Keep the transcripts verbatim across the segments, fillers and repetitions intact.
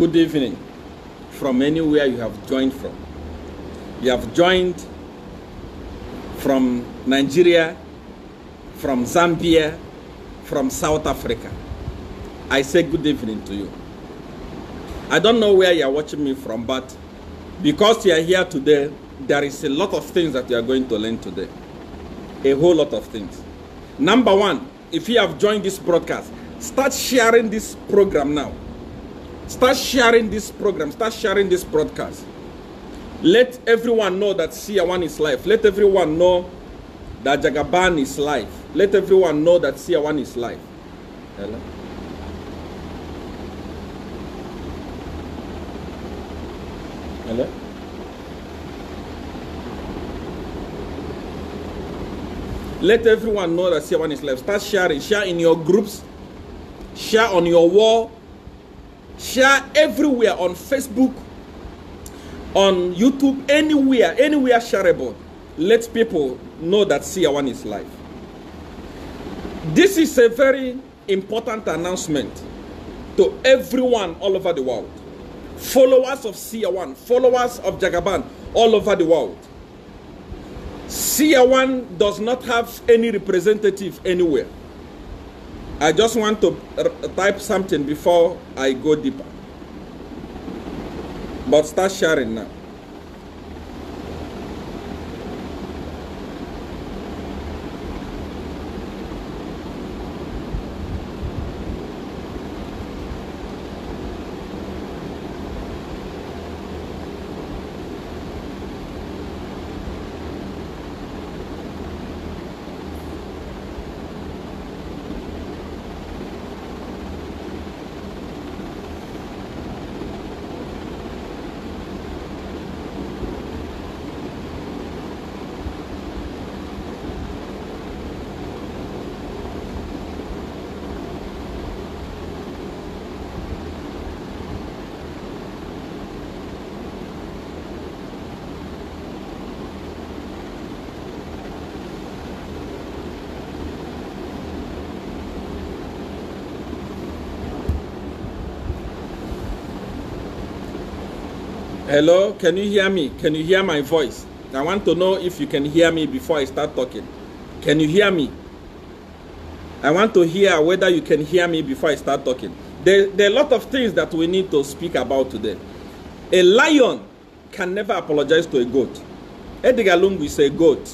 Good evening from anywhere you have joined from. You have joined from Nigeria, from Zambia, from South Africa. I say good evening to you. I don't know where you are watching me from, but because you are here today, there is a lot of things that you are going to learn today. A whole lot of things. Number one, if you have joined this broadcast, start sharing this program now. Start sharing this program. Start sharing this broadcast. Let everyone know that Sia One is live. Let everyone know that Jagaban is live. Let everyone know that Sia One is live. Hello? Hello? Let everyone know that Sia One is live. Start sharing. Share in your groups. Share on your wall. Share everywhere on Facebook, on YouTube, anywhere, anywhere shareable. Let people know that Sia One is live. This is a very important announcement to everyone all over the world. Followers of Sia One, followers of Jagaban all over the world. Sia One does not have any representative anywhere. I just want to type something before I go deeper. But start sharing now. Hello, can you hear me? Can you hear my voice? I want to know if you can hear me before I start talking. Can you hear me? I want to hear whether you can hear me before I start talking. There, there are a lot of things that we need to speak about today. A lion can never apologize to a goat. Edgar Lungu is a goat.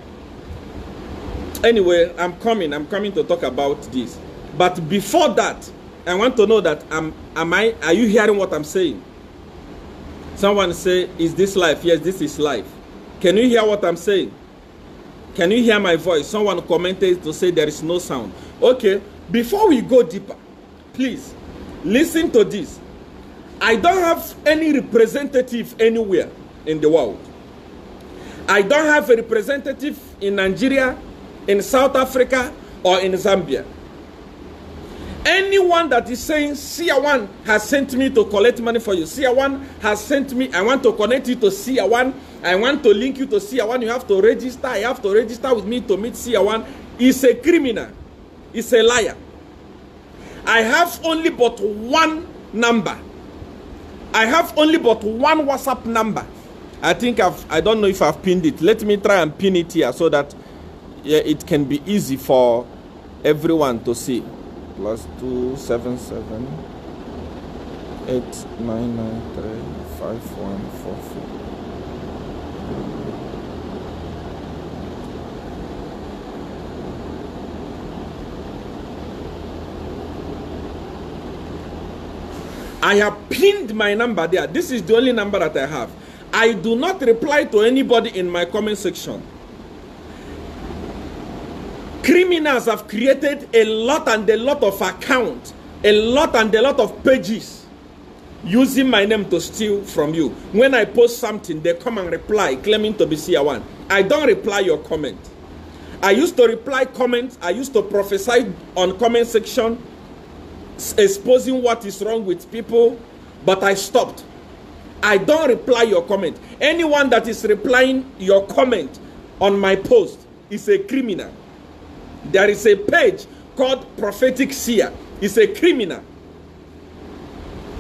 Anyway, I'm coming. I'm coming to talk about this. But before that, I want to know that am, am I, are you hearing what I'm saying? Someone say, is this live? Yes, this is live. Can you hear what I'm saying? Can you hear my voice? Someone commented to say there is no sound. Okay, before we go deeper, please, listen to this. I don't have any representative anywhere in the world. I don't have a representative in Nigeria, in South Africa, or in Zambia. Anyone that is saying Sia One has sent me to collect money for you, Sia One has sent me, I want to connect you to Sia One, I want to link you to Sia One, you have to register, I have to register with me to meet Sia One, is a criminal, is a liar. I have only but one number. I have only but one WhatsApp number. I think I've, I don't know if I've pinned it. Let me try and pin it here so that yeah, it can be easy for everyone to see. Plus two seven seven eight nine nine three five one four four. I have pinned my number there. This is the only number that I have. I do not reply to anybody in my comment section. Criminals have created a lot and a lot of accounts, a lot and a lot of pages using my name to steal from you. When I post something, they come and reply claiming to be Sia One. I don't reply your comment. I used to reply comments. I used to prophesy on comment section, exposing what is wrong with people, but I stopped. I don't reply your comment. Anyone that is replying your comment on my post is a criminal. There is a page called Prophetic Seer. It's a criminal.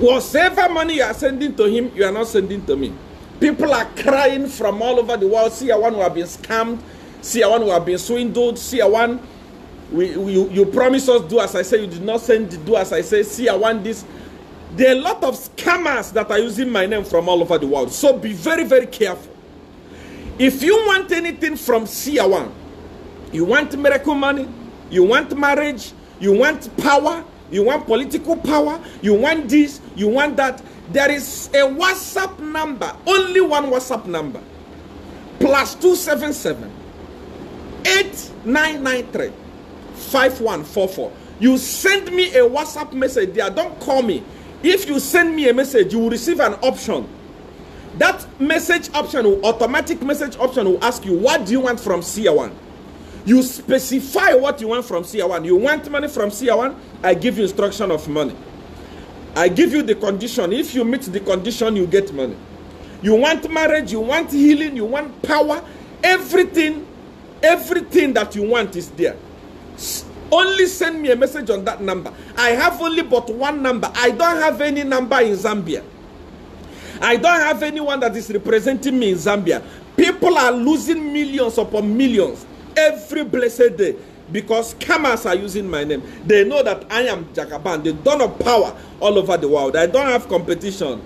Whatever money you are sending to him, you are not sending to me. People are crying from all over the world. See a one who have been scammed. See a one who have been swindled. See a one, we, we, you, you promise us do as I say. You did not send do as I say. See a one this. There are a lot of scammers that are using my name from all over the world. So be very, very careful. If you want anything from C I A one, you want miracle money, you want marriage, you want power, you want political power, you want this, you want that, there is a WhatsApp number, only one WhatsApp number, plus two seven seven, eight nine nine three, five one four four. You send me a WhatsApp message there, don't call me. If you send me a message, you will receive an option. That message option, will, automatic message option will ask you, what do you want from C I A one? You specify what you want from C I A one. You want money from C I A one? I give you instruction of money. I give you the condition. If you meet the condition, you get money. You want marriage, you want healing, you want power. Everything, everything that you want is there. Only send me a message on that number. I have only but one number. I don't have any number in Zambia. I don't have anyone that is representing me in Zambia. People are losing millions upon millions every blessed day because scammers are using my name. They know that I am Jagaban. They don't have power all over the world. I don't have competition.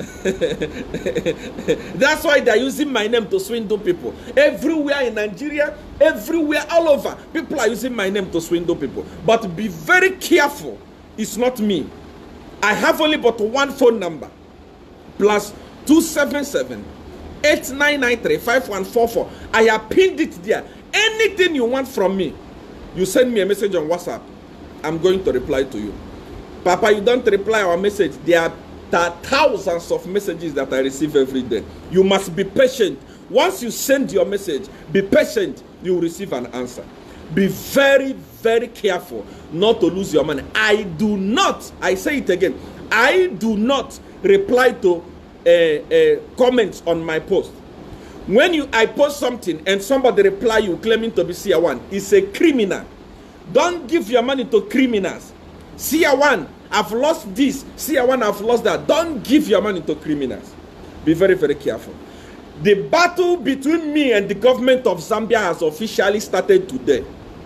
That's why they're using my name to swindle people. Everywhere in Nigeria, everywhere, all over, people are using my name to swindle people. But be very careful. It's not me. I have only but one phone number. Plus two seven seven, eight nine nine three, five one four four. I have pinned it there. Anything you want from me, you send me a message on WhatsApp. I'm going to reply to you. Papa, you don't reply our message. There are, there are thousands of messages that I receive every day. You must be patient. Once you send your message, be patient. You will receive an answer. Be very, very careful not to lose your money. I do not, I say it again, I do not reply to uh, uh, comments on my post. When you I post something and somebody reply you claiming to be C I A one, it's a criminal. Don't give your money to criminals. C I A one, I've lost this. C I A one, I've lost that. Don't give your money to criminals. Be very, very careful. The battle between me and the government of Zambia has officially started today.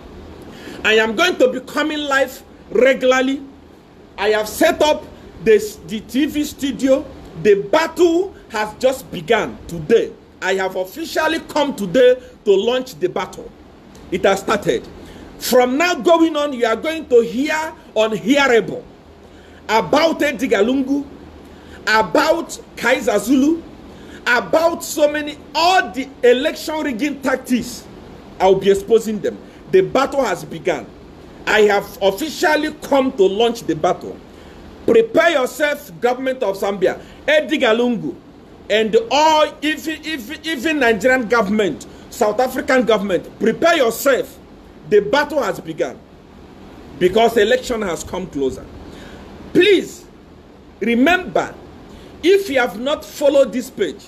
I am going to be coming live regularly. I have set up this, the T V studio. The battle has just begun today. I have officially come today to launch the battle. It has started. From now going on, you are going to hear unhearable about Edgar Lungu, about Kaiser Zulu, about so many, all the election rigging tactics. I will be exposing them. The battle has begun. I have officially come to launch the battle. Prepare yourself, government of Zambia, Edgar Lungu, and all, even, even, even Nigerian government, South African government, prepare yourself. The battle has begun because election has come closer. Please remember, if you have not followed this page,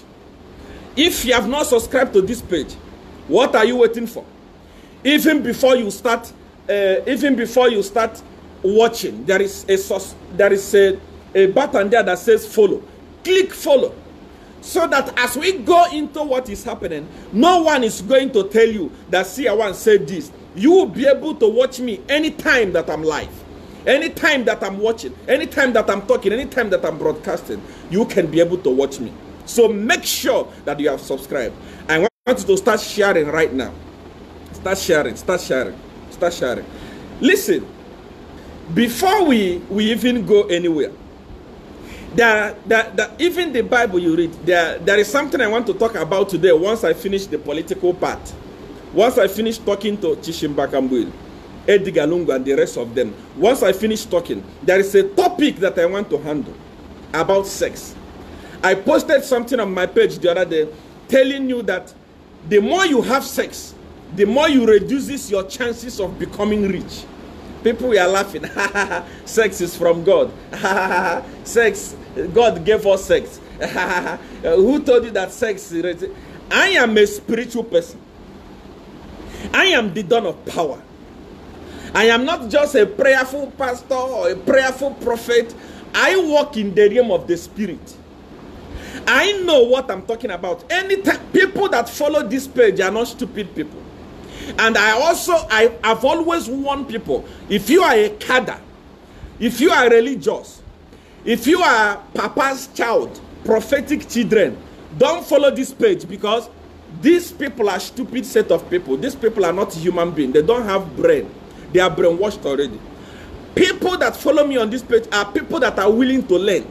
if you have not subscribed to this page, what are you waiting for? Even before you start, uh, even before you start watching, there is a there is a, a button there that says follow. Click follow, so that as we go into what is happening, no one is going to tell you that C I A one said this. You will be able to watch me anytime that I'm live, anytime that I'm watching, anytime that I'm talking, anytime that I'm broadcasting. You can be able to watch me. So make sure that you have subscribed. I want you to start sharing right now. Start sharing, start sharing, start sharing. Listen, before we, we even go anywhere, there, there, there, even the Bible you read, there, there is something I want to talk about today once I finish the political part. Once I finish talking to Chishimba Kambwili, Edgar Lungu and the rest of them, once I finish talking, there is a topic that I want to handle about sex. I posted something on my page the other day telling you that the more you have sex, the more you reduces your chances of becoming rich. People were laughing. Sex is from God. Sex, God gave us sex. Who told you that sex is? I am a spiritual person. I am the dawn of power. I am not just a prayerful pastor or a prayerful prophet. I walk in the realm of the spirit. I know what I'm talking about. Anytime people that follow this page are not stupid people. And I also, I, I've always warned people, if you are a cadre, if you are religious, if you are Papa's child, prophetic children, don't follow this page, because these people are stupid set of people. These people are not human beings. They don't have brain. They are brainwashed already. People that follow me on this page are people that are willing to learn.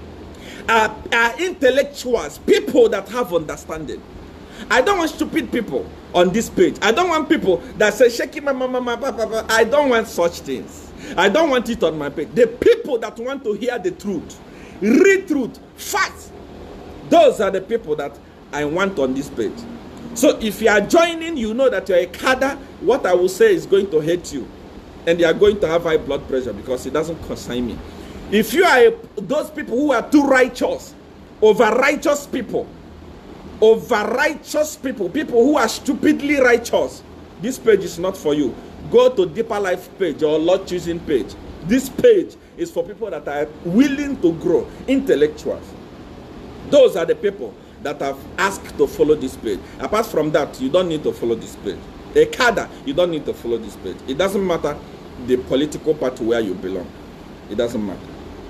Are, are intellectuals, people that have understanding. I don't want stupid people on this page. I don't want people that say, shaking my mama, mama, papa. I don't want such things. I don't want it on my page. The people that want to hear the truth, read truth, facts, those are the people that I want on this page. So if you are joining, you know that you're a cadre. What I will say is going to hurt you. And you are going to have high blood pressure, because it doesn't concern me. If you are a, those people who are too righteous, over righteous people, over righteous people, people who are stupidly righteous, this page is not for you. Go to Deeper Life page or Lord Choosing page. This page is for people that are willing to grow, intellectuals. Those are the people that have asked to follow this page. Apart from that, you don't need to follow this page. A cadre, you don't need to follow this page. It doesn't matter the political party where you belong. It doesn't matter.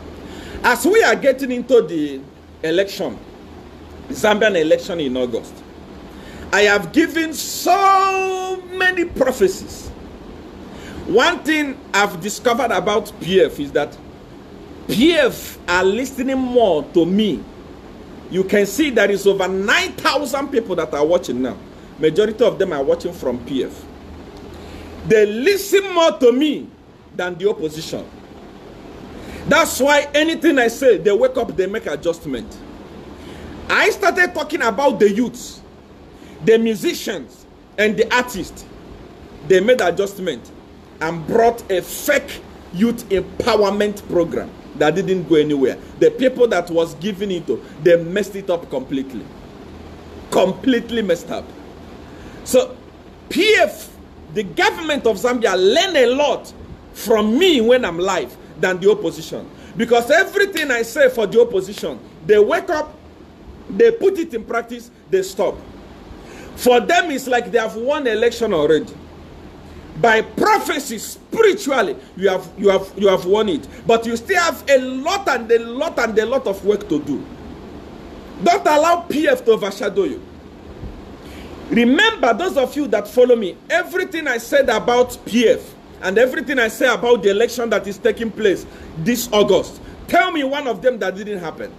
As we are getting into the election, Zambian election in August, I have given so many prophecies. One thing I've discovered about P F is that P F are listening more to me. You can see there is over nine thousand people that are watching now. Majority of them are watching from P F. They listen more to me than the opposition. That's why anything I say, they wake up, they make adjustment. I started talking about the youths, the musicians, and the artists. They made adjustment and brought a fake youth empowerment program that didn't go anywhere. The people that was giving it to, they messed it up completely. Completely messed up. So P F, the government of Zambia, learn a lot from me when I'm live than the opposition. Because everything I say for the opposition, they wake up, they put it in practice, they stop. For them, it's like they have won election already. By prophecy, spiritually, you have you have you have won it. But you still have a lot and a lot and a lot of work to do. Don't allow P F to overshadow you. Remember, those of you that follow me, everything I said about P F and everything I say about the election that is taking place this August, tell me one of them that didn't happen.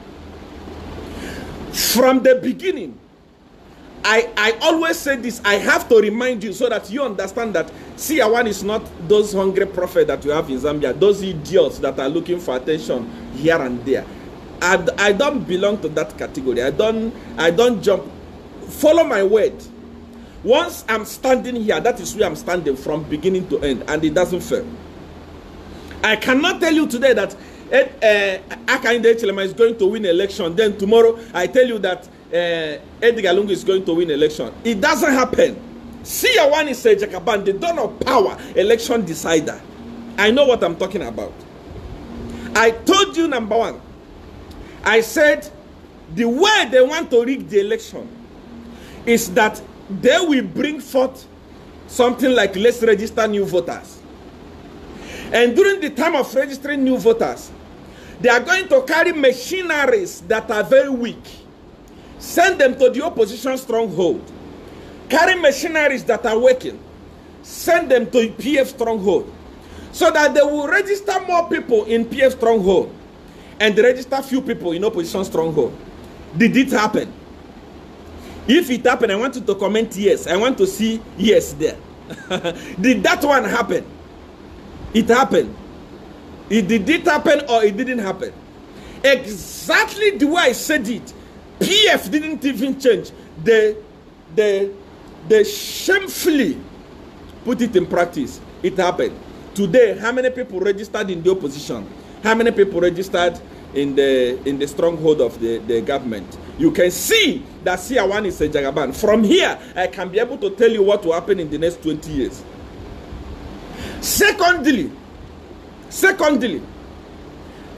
From the beginning, I, I always say this, I have to remind you so that you understand that C I one is not those hungry prophets that you have in Zambia, those idiots that are looking for attention here and there. I, I don't belong to that category. I don't, I don't jump. Follow my word. Once I'm standing here, that is where I'm standing from beginning to end, and it doesn't fail. I cannot tell you today that uh, Hakainde Hichilema is going to win election. Then tomorrow I tell you that uh, Edgar Lungu is going to win election. It doesn't happen. C I one is a Jakaban, the dawn of power, election decider. I know what I'm talking about. I told you, number one, I said the way they want to rig the election is that they will bring forth something like, let's register new voters. And during the time of registering new voters, they are going to carry machineries that are very weak, send them to the opposition stronghold. Carry machineries that are working, send them to P F stronghold, so that they will register more people in P F stronghold and register few people in opposition stronghold. Did it happen? If it happened, I want you to comment yes. I want to see yes there. Did that one happen? It happened. It did it happen or it didn't happen? Exactly the way I said it. P F didn't even change. They, they, they shamefully put it in practice. It happened. Today, how many people registered in the opposition? How many people registered in the in the stronghold of the, the government? You can see that C I one is a Jagaban. From here, I can be able to tell you what will happen in the next twenty years. Secondly, secondly,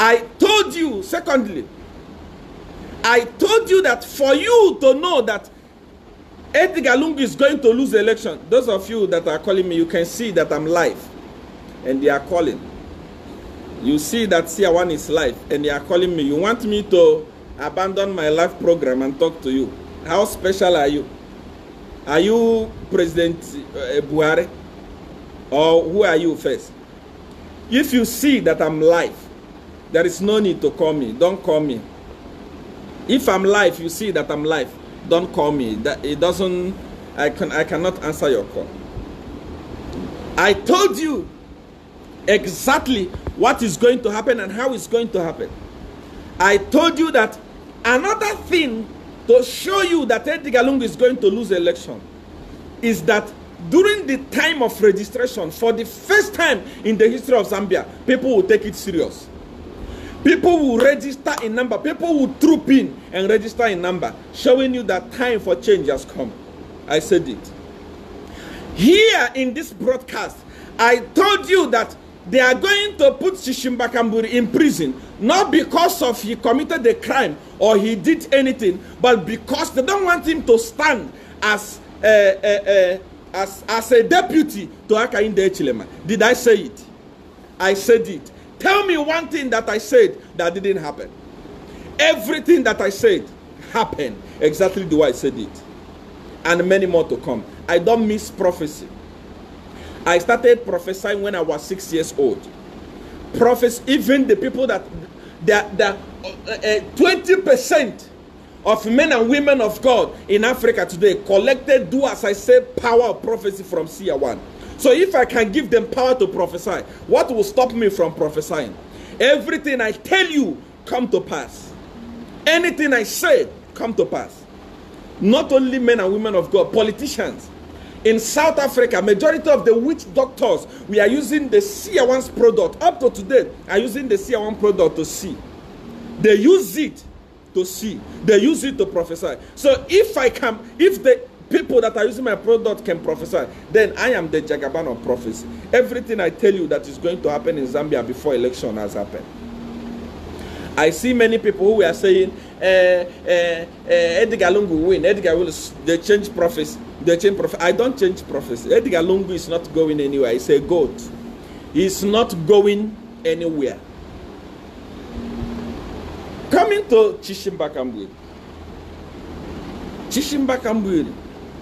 I told you, secondly, I told you that for you to know that Edgar Lungu is going to lose the election, those of you that are calling me, you can see that I'm live and they are calling. You see that C R one is live and they are calling me. You want me to abandon my live program and talk to you. How special are you? Are you President uh, Buhari? Or who are you first? If you see that I'm live, there is no need to call me. Don't call me. If I'm live, you see that I'm live, don't call me. That it doesn't, I can I cannot answer your call. I told you exactly what is going to happen and how it's going to happen. I told you that another thing to show you that Edgar Lungu is going to lose the election is that during the time of registration, for the first time in the history of Zambia, people will take it serious. People will register in number. People will troop in and register in number, showing you that time for change has come. I said it. Here in this broadcast, I told you that they are going to put Chishimba Kamburi in prison, not because of he committed a crime or he did anything, but because they don't want him to stand as a, a, a, as, as a deputy to Hakainde Hichilema. Did I say it? I said it. Tell me one thing that I said that didn't happen. Everything that I said happened exactly the way I said it. And many more to come. I don't miss prophecy. I started prophesying when I was six years old. Prophets, even the people that, that, that uh, twenty percent of men and women of God in Africa today collected, do as I say, power of prophecy from C R one. So if I can give them power to prophesy, what will stop me from prophesying? Everything I tell you come to pass. Anything I say come to pass. Not only men and women of God, politicians. In South Africa, majority of the witch doctors, we are using the C R one's product. Up to today, are using the C R one product to see. They use it to see. They use it to prophesy. So if I can, if the people that are using my product can prophesy, then I am the Jagaban of prophecy. Everything I tell you that is going to happen in Zambia before election has happened. I see many people who are saying, uh, uh, uh, Edgar Lungu will win. Edgar will, they change prophecy. They change prophecy. I don't change prophecy. Edgar Lungu is not going anywhere. He's a goat. He's not going anywhere. Coming to Chishimba Kamburi. Chishimba Kamburi.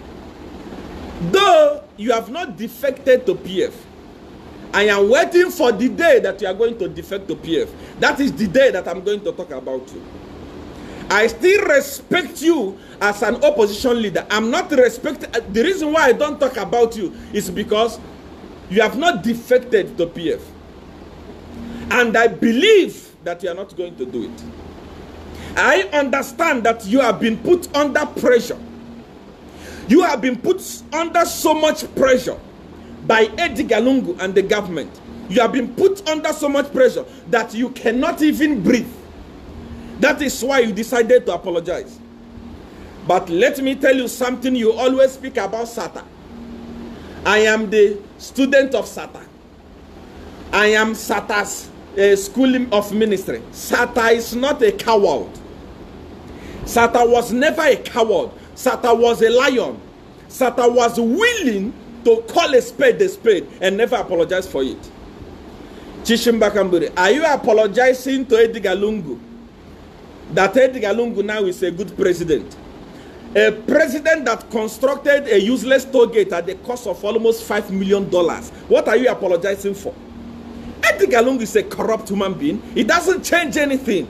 Though you have not defected to P F, I am waiting for the day that you are going to defect to P F. That is the day that I'm going to talk about you. I still respect you as an opposition leader. I'm not respecting. The reason why I don't talk about you is because you have not defected to P F. And I believe that you are not going to do it. I understand that you have been put under pressure. You have been put under so much pressure by Edgar Lungu and the government. You have been put under so much pressure that you cannot even breathe. That is why you decided to apologize. But let me tell you something. You always speak about SATA. I am the student of SATA. I am SATA's uh, school of ministry. SATA is not a coward. SATA was never a coward. SATA was a lion. SATA was willing to call a spade a spade and never apologize for it. Chishimba Kamburi, are you apologizing to Edgar Lungu that Edgar Lungu now is a good president? A president that constructed a useless toll gate at the cost of almost five million dollars. What are you apologizing for? Edgar Lungu is a corrupt human being. It doesn't change anything.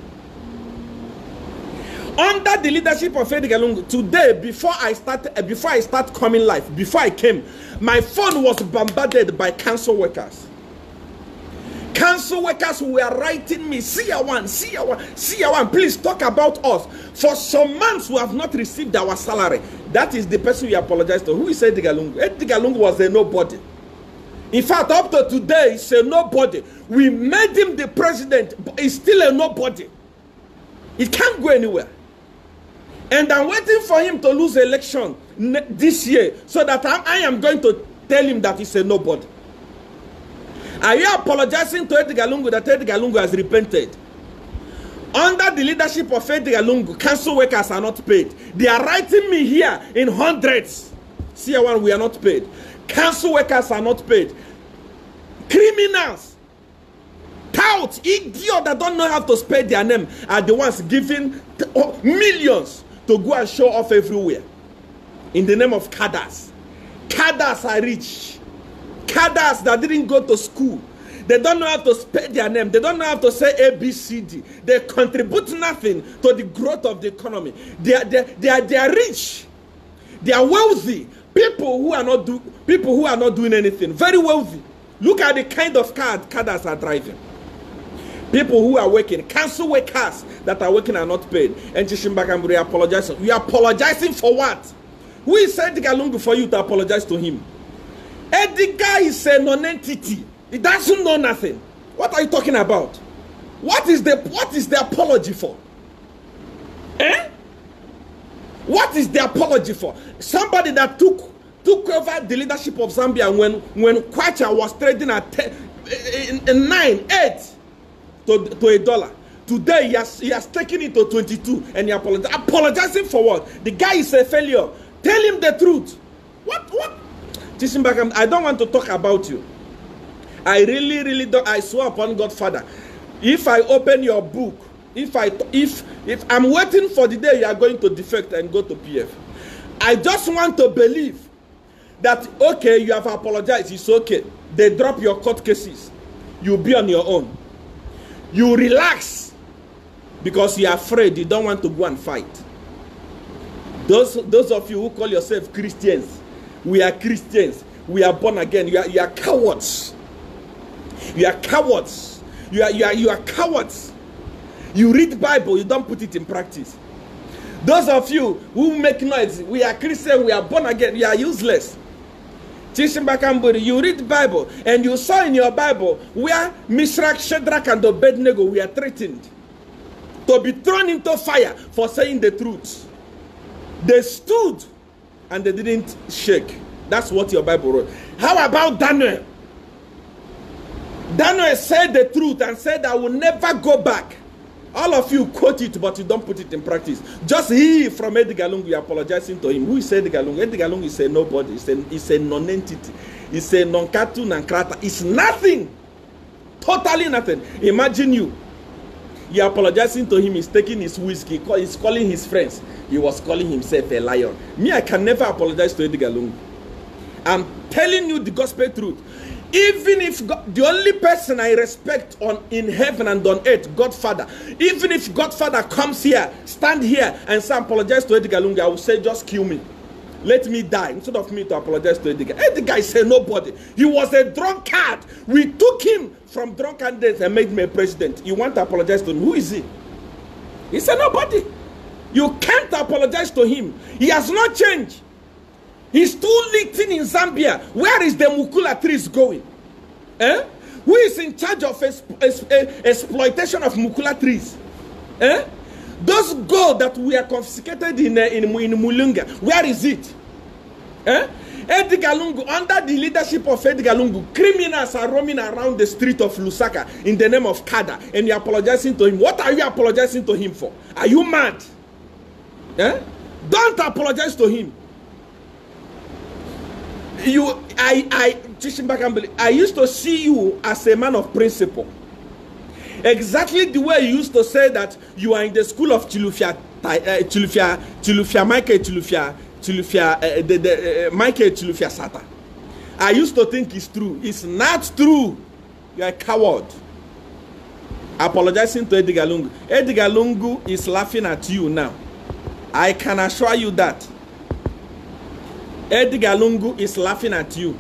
Under the leadership of Edgar Lungu, today, before I start, uh, before I start coming live, before I came, my phone was bombarded by council workers. Council workers who were writing me, C R one, C R one, C R one, please talk about us. For some months, we have not received our salary. That is the person we apologize to. Who is Edgar Lungu? Edgar Lungu was a nobody. In fact, up to today, he's a nobody. We made him the president, but he's still a nobody. He can't go anywhere. And I'm waiting for him to lose the election this year so that I, I am going to tell him that he's a nobody. Are you apologizing to Edgar Lungu that Edgar Lungu has repented? Under the leadership of Edgar Lungu, council workers are not paid. They are writing me here in hundreds. C A one, we are not paid. Council workers are not paid. Criminals, touts, idiots that don't know how to spell their name are the ones giving millions to go and show off everywhere in the name of cadres. Cadres are rich. Cadres that didn't go to school. They don't know how to spell their name. They don't know how to say A, B, C, D. They contribute nothing to the growth of the economy. They are, they, they are, they are rich. They are wealthy. People who are not do, people who are not doing anything. Very wealthy. Look at the kind of car cadres are driving. People who are working, council workers that are working are not paid. And Chishimbakamburi apologizing. You are apologizing for what? Who is Edgar Lungu for you to apologize to him? Edgar is a non-entity. He doesn't know nothing. What are you talking about? What is the what is the apology for? Eh? What is the apology for? Somebody that took took over the leadership of Zambia when when Kwacha was trading at ten, in, in nine, eight to, to a dollar. Today he has he has taken it to twenty-two and he apologizing. Apologizing for what? The guy is a failure. Tell him the truth. What what? Chishimbakam, I don't want to talk about you. I really, really don't. I swear upon Godfather, if I open your book, if I if if I'm waiting for the day you are going to defect and go to P F, I just want to believe that okay, you have apologized, it's okay. They drop your court cases, you'll be on your own. You relax because you're afraid, you don't want to go and fight. Those those of you who call yourself Christians, we are Christians, we are born again. You are you are cowards. You are cowards. You are, you are, you are cowards. You read Bible, you don't put it in practice. Those of you who make noise, we are Christian, we are born again, you are useless. Chishimbakamburi, you read Bible, and you saw in your Bible where Mishrak, Shadrach, and Abednego were threatened to be thrown into fire for saying the truth. They stood and they didn't shake. That's what your Bible wrote. How about Daniel? Daniel said the truth and said, I will never go back. All of you quote it, but you don't put it in practice. Just he from Edgar Lungu, you apologizing to him. Who is Edgar Lungu? Edgar Lungu is a nobody. It's a, it's a non-entity. It's a non-katu, non-krata. It's nothing. Totally nothing. Imagine you. You're apologizing to him. He's taking his whiskey. He's calling his friends. He was calling himself a lion. Me, I can never apologize to Edgar Lungu. I'm telling you the gospel truth. Even if God, the only person I respect on in heaven and on earth, Godfather, even if Godfather comes here, stand here and say, apologize to Edgar Lungu, I will say, just kill me. Let me die instead of me to apologize to Edgar. Edgar said nobody. He was a drunkard. We took him from drunkenness and made him a president. You want to apologize to him? Who is he? He said nobody. You can't apologize to him. He has not changed. He's too little in Zambia. Where is the Mukula trees going? Eh? Who is in charge of exp exp exploitation of Mukula trees? Eh? Those gold that we are confiscated in, uh, in, in Mulunga, where is it? Eh? Edgar Lungu, under the leadership of Edgar Lungu, criminals are roaming around the street of Lusaka in the name of Kada, and you're apologizing to him. What are you apologizing to him for? Are you mad? Eh? Don't apologize to him. You, I, I, I used to see you as a man of principle. Exactly the way you used to say that you are in the school of Chilufia, uh, Chilufia, Chilufia, Michael Chilufia, Chilufia, uh, the, the, uh, Michael Chilufia Sata. I used to think it's true. It's not true. You are a coward. Apologizing to Edgar Lungu. Edgar Lungu is laughing at you now. I can assure you that. Edgar Lungu is laughing at you.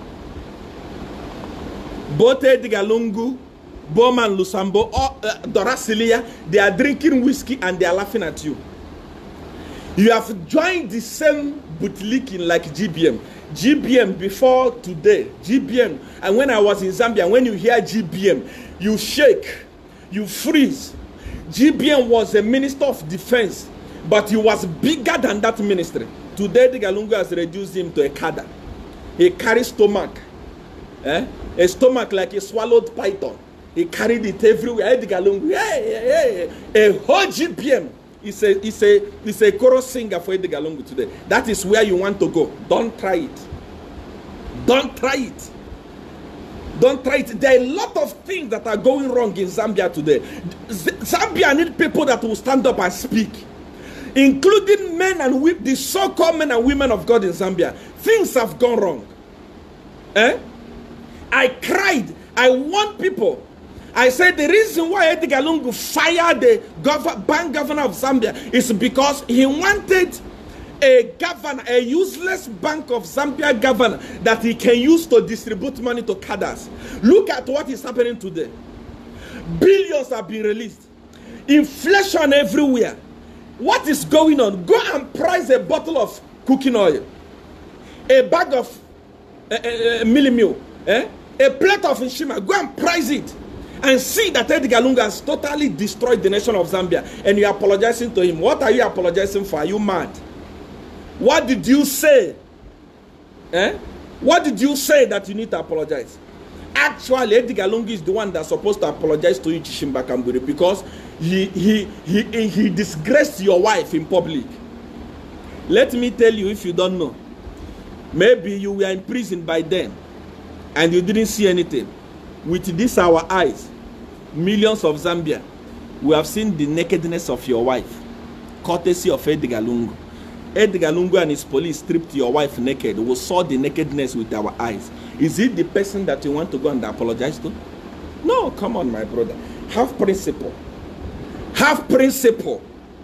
Both Edgar Lungu, Bowman Lusambo, or uh, Dorasilia, they are drinking whiskey and they are laughing at you. You have joined the same bootlicking like G B M. G B M before today, G B M, and when I was in Zambia, when you hear G B M, you shake, you freeze. G B M was a minister of defense, but he was bigger than that ministry. Today, the Galungu has reduced him to a cadre. He carries stomach. Eh? A stomach like a swallowed python. He carried it everywhere. Edgar Lungu, yeah, yeah, yeah. A whole G P M. It's a, it's a, it's a chorus singer for Edgar Lungu today. That is where you want to go. Don't try it. Don't try it. Don't try it. There are a lot of things that are going wrong in Zambia today. Zambia need people that will stand up and speak, including men and women, the so-called men and women of God in Zambia. Things have gone wrong. Eh? I cried. I warned people. I said the reason why Edgar Lungu fired the gov bank governor of Zambia is because he wanted a governor, a useless Bank of Zambia governor that he can use to distribute money to cadres. Look at what is happening today. Billions have been released. Inflation everywhere. What is going on? Go and price a bottle of cooking oil, a bag of uh, uh, millimil, eh? a plate of Nshima. Go and price it and see that Edgar Lungu has totally destroyed the nation of Zambia, and you are apologizing to him. What are you apologizing for? Are you mad? What did you say? Eh? What did you say that you need to apologize? Actually, Edgar Lungu is the one that's supposed to apologize to you, Chishimba Kamburi, because he, he, he, he disgraced your wife in public. Let me tell you, if you don't know, maybe you were in prison by then and you didn't see anything. With this our eyes, millions of Zambia, we have seen the nakedness of your wife, courtesy of Edgar Lungu. Edgar Lungu and his police stripped your wife naked. We saw the nakedness with our eyes. Is it the person that you want to go and apologize to? No, come on, my brother. Have principle. Have principle.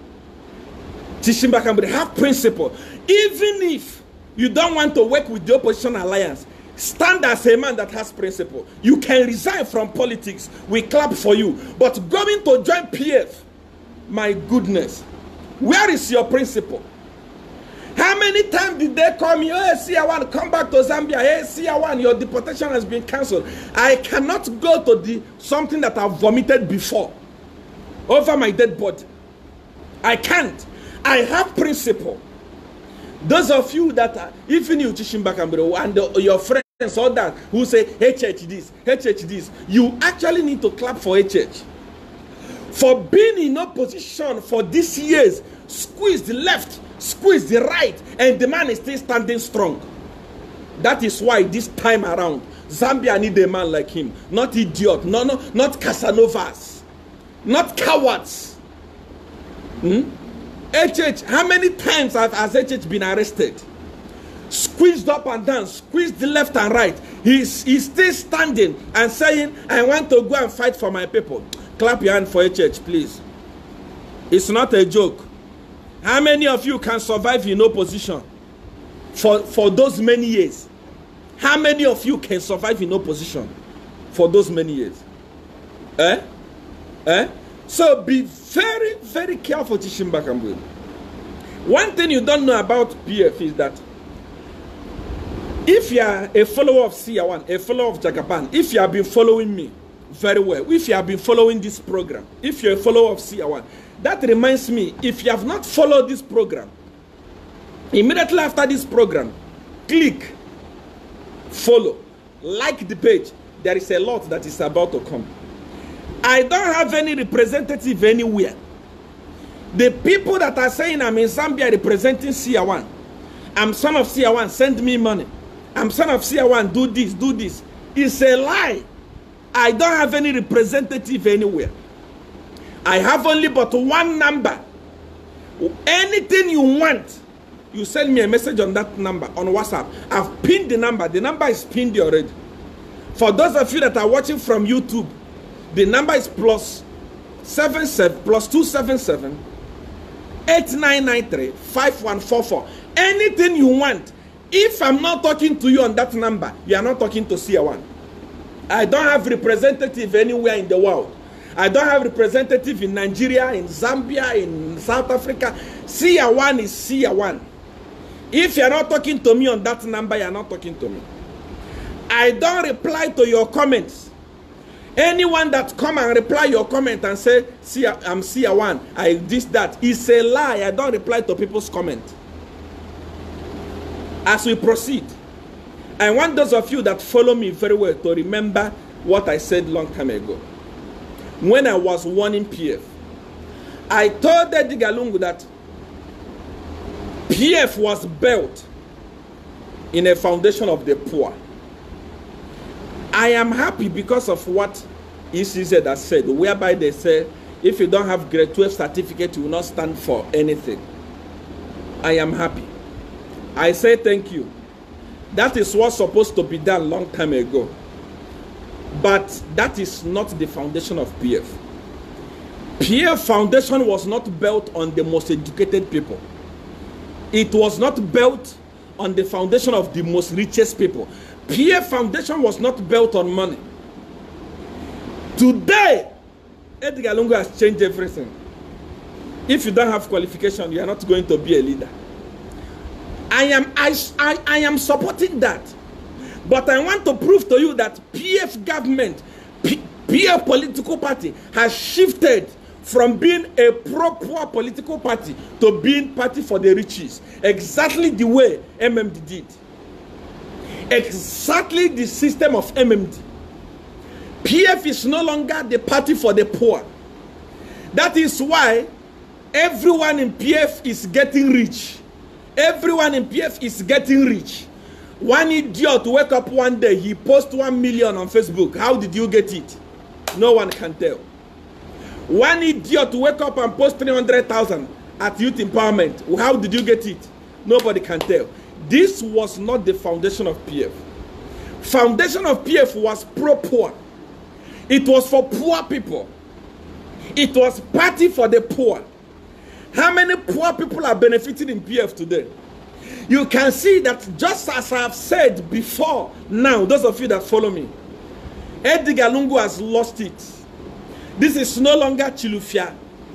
Chishimba Kamburi, have principle. Even if you don't want to work with the opposition alliance, stand as a man that has principle. You can resign from politics. We clap for you. But going to join P F, my goodness, where is your principle? How many times did they call me? Hey, C R one, come back to Zambia. Hey, C R one, your deportation has been cancelled. I cannot go to the something that I've vomited before over my dead body. I can't. I have principle. Those of you that are, even you, Chishimba Kamburi, and the, your friends, all that, who say H H this, H H this, you actually need to clap for H H. For being in opposition for these years, squeeze the left, squeeze the right, and the man is still standing strong. That is why this time around, Zambia need a man like him. Not idiot, no, no, not Casanovas, not cowards. Hmm? H H, how many times has H H been arrested? Squeezed up and down, squeezed the left and right. He's, he's still standing and saying, I want to go and fight for my people. Clap your hand for H H, please. It's not a joke. How many of you can survive in opposition for, for those many years? How many of you can survive in opposition for those many years? Eh? Eh? So be very, very careful, Chishimba Kamburi. One thing you don't know about P F is that if you are a follower of C R one, a follower of Jagaban, if you have been following me very well, if you have been following this program, if you're a follower of C R one, that reminds me, if you have not followed this program, immediately after this program, click, follow, like the page. There is a lot that is about to come. I don't have any representative anywhere. The people that are saying I'm in Zambia representing C R one, I'm son of C R one, send me money. I'm son of C R one, do this, do this. It's a lie. I don't have any representative anywhere. I have only but one number. Anything you want, you send me a message on that number on WhatsApp. I've pinned the number. The number is pinned already. For those of you that are watching from YouTube, the number is plus seven seven plus two seven seven eight nine nine three five one four four. Anything you want. If I'm not talking to you on that number, you are not talking to C R one. I don't have representative anywhere in the world. I don't have representative in Nigeria, in Zambia, in South Africa. C R one is C R one. If you are not talking to me on that number, you are not talking to me. I don't reply to your comments. Anyone that come and reply your comment and say, see, I'm C R one, I this, that, is a lie. I don't reply to people's comment. As we proceed, I want those of you that follow me very well to remember what I said long time ago. when I was warning P F. I told Edgar Lungu that P F was built in a foundation of the poor. I am happy because of what E C Z has said, whereby they say if you don't have grade twelve certificate, you will not stand for anything. I am happy. I say thank you. That is what's supposed to be done long time ago. But that is not the foundation of P F. P F foundation was not built on the most educated people. It was not built on the foundation of the most richest people. P F foundation was not built on money. Today, Edgar Lungu has changed everything. If you don't have qualification, you are not going to be a leader. I am, I, I, I am supporting that. But I want to prove to you that P F government, P, P F political party has shifted from being a pro-poor political party to being party for the riches. Exactly the way M M D did. Exactly the system of M M D. P F is no longer the party for the poor. That is why everyone in P F is getting rich. Everyone in P F is getting rich. One idiot wake up one day, he posts one million on Facebook. How did you get it? No one can tell. One idiot wake up and post three hundred thousand at youth empowerment. How did you get it? Nobody can tell. This was not the foundation of P F. Foundation of P F was pro-poor. It was for poor people. It was party for the poor. How many poor people are benefiting in P F today? You can see that just as I have said before, now, those of you that follow me, Edgar Lungu has lost it. This is no longer Chilufya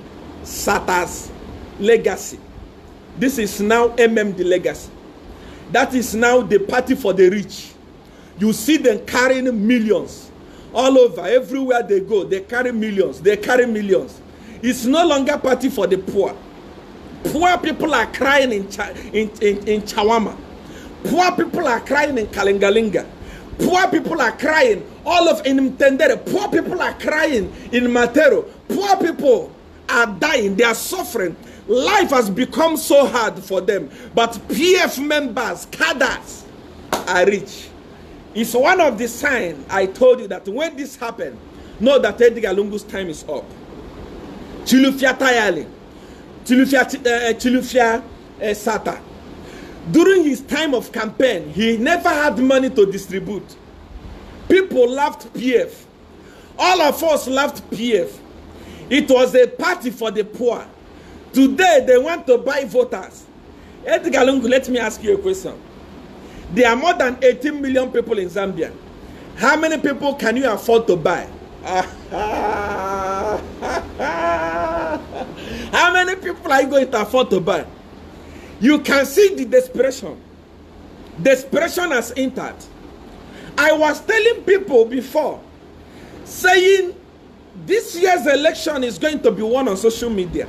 Sata's legacy. This is now M M D legacy. That is now the party for the rich. You see them carrying millions. All over, everywhere they go, they carry millions. They carry millions. It's no longer party for the poor. Poor people are crying in, Ch in, in, in Chawama. Poor people are crying in Kalingalinga. Poor people are crying all of in Mtendere. Poor people are crying in Matero. Poor people are dying. They are suffering. Life has become so hard for them. But P F members, cadres, are rich. It's one of the signs I told you that when this happened, know that Edgar Lungu's time is up. Chilufya Tayali. Chilufya, uh, Chilufya uh, Sata. During his time of campaign, he never had money to distribute. People loved P F. All of us loved P F. It was a party for the poor. Today, they want to buy voters. Edgar Lungu, let me ask you a question. There are more than eighteen million people in Zambia. How many people can you afford to buy? How many people are you going to afford to buy? You can see the desperation. Desperation has entered. I was telling people before, saying this year's election is going to be won on social media.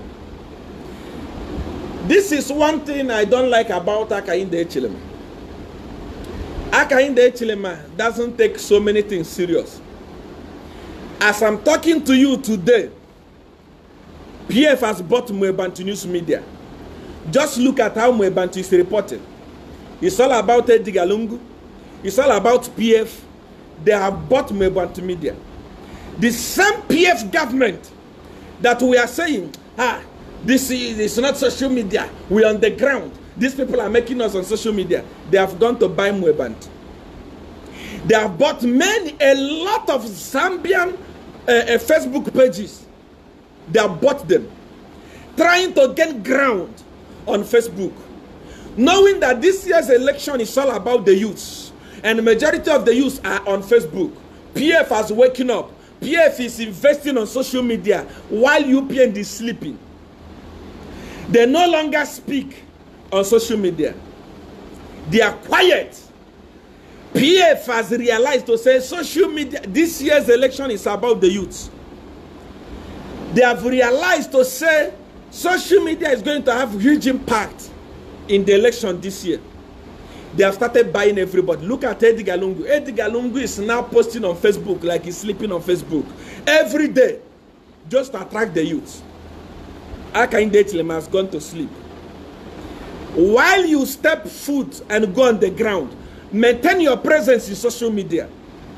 This is one thing I don't like about Hakainde Hichilema. Hakainde Hichilema doesn't take so many things serious. As I'm talking to you today, P F has bought Mwebantu News Media. Just look at how Mwebantu is reporting. It's all about Edgar Lungu. It's all about P F. They have bought Mwebantu Media. The same P F government that we are saying, ah, this is it's not social media. We're on the ground. These people are making us on social media. They have gone to buy Mwebantu. They have bought many, a lot of Zambian uh, uh, Facebook pages. They have bought them, trying to gain ground on Facebook, knowing that this year's election is all about the youths, and the majority of the youths are on Facebook. P F has waking up. P F is investing on social media while U P N is sleeping. They no longer speak on social media. They are quiet. P F has realized to say social media, this year's election is about the youths. They have realized to say social media is going to have huge impact in the election this year. They have started buying everybody. Look at Edgar Lungu. Edgar Lungu is now posting on Facebook like he's sleeping on Facebook. Every day, just to attract the youth. Hakainde Hichilema has gone to sleep. While you step foot and go on the ground, maintain your presence in social media.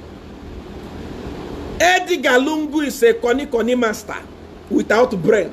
Edgar Lungu is a Koni Koni master without brain.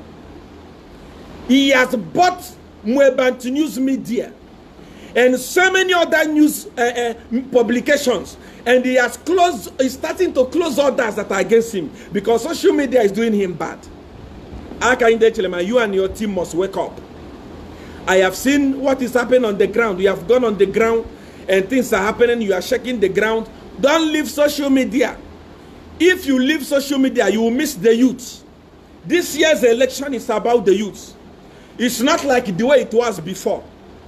He has bought Mwebantu News Media and so many other news uh, uh, publications, and he has closed, he's starting to close orders that are against him because social media is doing him bad. Hakainde Hichilema, you and your team must wake up. I have seen what is happening on the ground. You have gone on the ground and things are happening. You are shaking the ground. Don't leave social media. If you leave social media, you will miss the youth. This year's election is about the youth. It's not like the way it was before.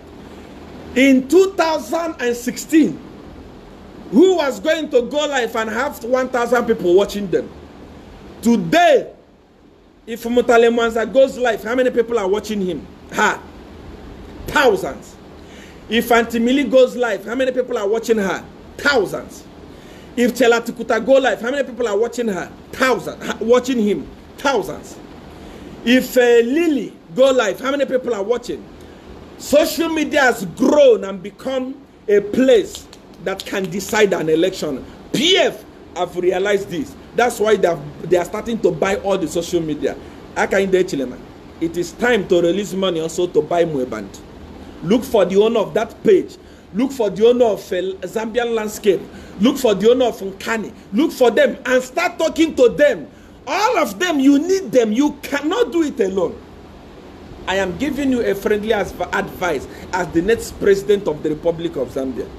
In two thousand sixteen, who was going to go live and have one thousand people watching them? Today, if Mutale Mwanza goes live, how many people are watching him? Ha! Thousands. If Auntie Millie goes live, how many people are watching her? Thousands. If Chela Tukuta go live, how many people are watching her? Thousands. Watching him? Thousands. If uh, Lily go live, how many people are watching? Social media has grown and become a place that can decide an election. P F have realized this. That's why they, have, they are starting to buy all the social media. Hakainde Hichilema, it is time to release money also to buy Mwebantu. Look for the owner of that page. Look for the owner of uh, Zambian Landscape. Look for the owner of Nkani. Look for them and start talking to them. All of them, you need them. You cannot do it alone. I am giving you a friendly advice as the next president of the Republic of Zambia.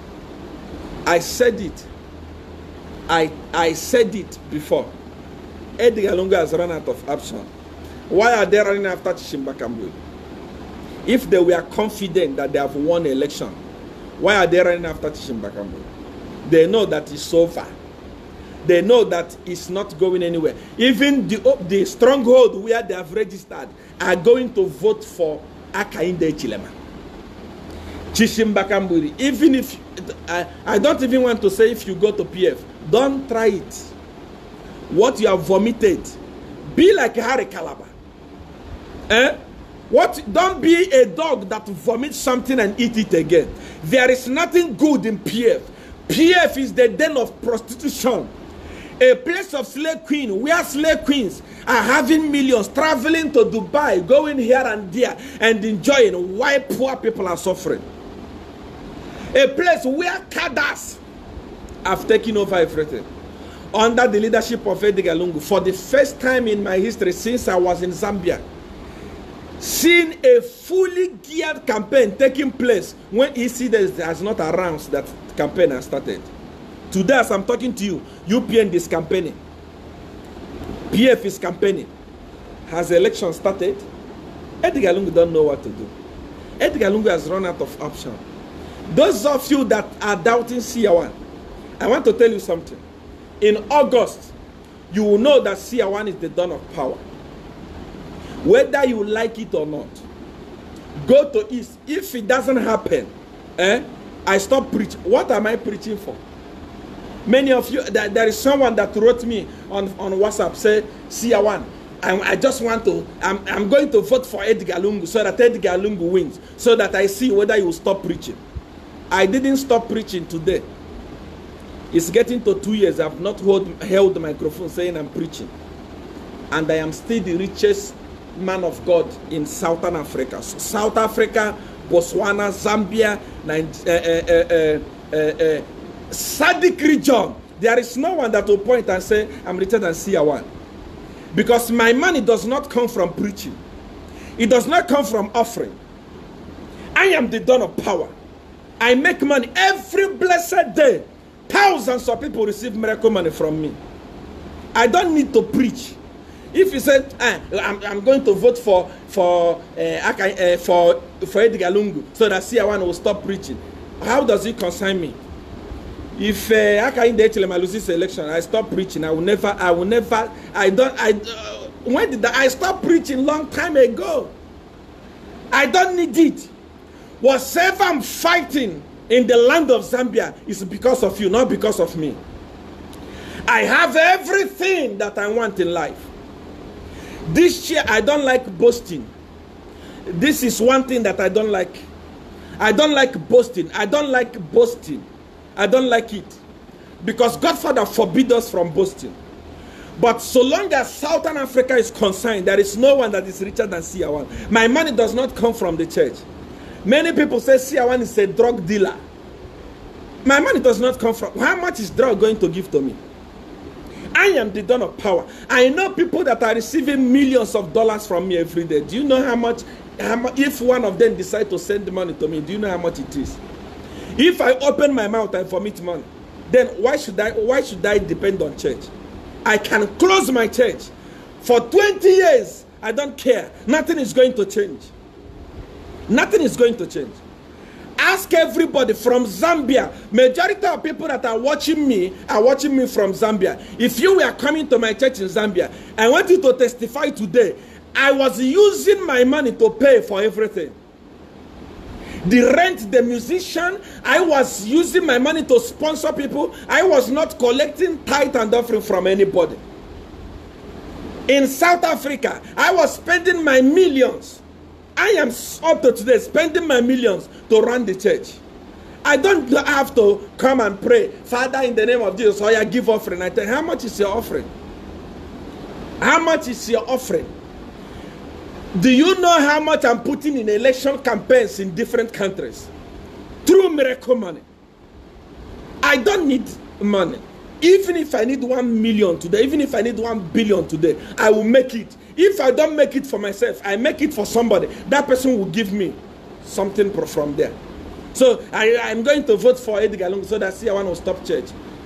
I said it. I, I said it before. Edgar Lungu has run out of option. Why are they running after Chishimba Kambwe? If they were confident that they have won the election, why are they running after Chishimba Kambwe? They know that it's so far. They know that it's not going anywhere. Even the, the stronghold where they have registered are going to vote for Hakainde Hichilema. Chishimba Kambwe, even if, I, I don't even want to say if you go to P F, don't try it. What you have vomited, be like Harry Calabar. Eh? What? Don't be a dog that vomits something and eat it again. There is nothing good in P F. P F is the den of prostitution. A place of slave queen where slave queens are having millions, traveling to Dubai, going here and there and enjoying while poor people are suffering. A place where cadres have taken over everything. Under the leadership of Edgar Lungu, for the first time in my history since I was in Zambia, seeing a fully geared campaign taking place when E C D has not announced that campaign has started. Today, as I'm talking to you, U P N is campaigning. P F is campaigning. Has the election started? Edgar Lungu don't know what to do. Edgar Lungu has run out of option. Those of you that are doubting C R one, I want to tell you something. In August, you will know that C R one is the dawn of power. Whether you like it or not, go to East. If it doesn't happen, eh, I stop preaching. What am I preaching for? Many of you, there, there is someone that wrote me on, on WhatsApp, say, C R one, I, I just want to, I'm, I'm going to vote for Edgar Lungu so that Edgar Lungu wins, so that I see whether you will stop preaching. I didn't stop preaching today. It's getting to two years. I've not hold, held the microphone saying I'm preaching. And I am still the richest man of God in Southern Africa. So South Africa, Botswana, Zambia, Nigeria, uh, uh, uh, uh, Sadiq region. There is no one that will point and say, I'm richer than C R one. Because my money does not come from preaching. It does not come from offering. I am the dawn of power. I make money every blessed day. Thousands of people receive miracle money from me. I don't need to preach. If you said, ah, I'm, I'm going to vote for for uh, uh, for for Edgar Lungu so that C R one will stop preaching, how does it concern me? If Hakainde Hichilema loses election, I stop preaching. I will never. I will never. I don't. I. Uh, when did I, I stop preaching? Long time ago. I don't need it. Whatever I'm fighting in the land of Zambia is because of you, not because of me. I have everything that I want in life. This year, I don't like boasting. This is one thing that I don't like. I don't like boasting. I don't like boasting. I don't like it. Because Godfather forbid us from boasting. But so long as Southern Africa is concerned, there is no one that is richer than C R one. My money does not come from the church. Many people say C R one is a drug dealer. My money does not come from... How much is drug going to give to me? I am the don of power. I know people that are receiving millions of dollars from me every day. Do you know how much, how much, if one of them decide to send the money to me, do you know how much it is? If I open my mouth and vomit money, then why should I, why should I depend on church? I can close my church. For twenty years, I don't care. Nothing is going to change. Nothing is going to change. Ask everybody from Zambia. Majority of people that are watching me are watching me from Zambia. If you were coming to my church in Zambia, I want you to testify today. I was using my money to pay for everything. The rent, the musician, I was using my money to sponsor people. I was not collecting tithe and offering from anybody. In South Africa, I was spending my millions. I am up to today spending my millions to run the church. I don't have to come and pray, Father, in the name of Jesus, or I give offering. I tell you, how much is your offering? How much is your offering? Do you know how much I'm putting in election campaigns in different countries? Through miracle money. I don't need money. Even if I need one million today, even if I need one billion today, I will make it. If I don't make it for myself, I make it for somebody. That person will give me something from there. So I, I'm going to vote for Edgar Lungu so that C R one will stop church.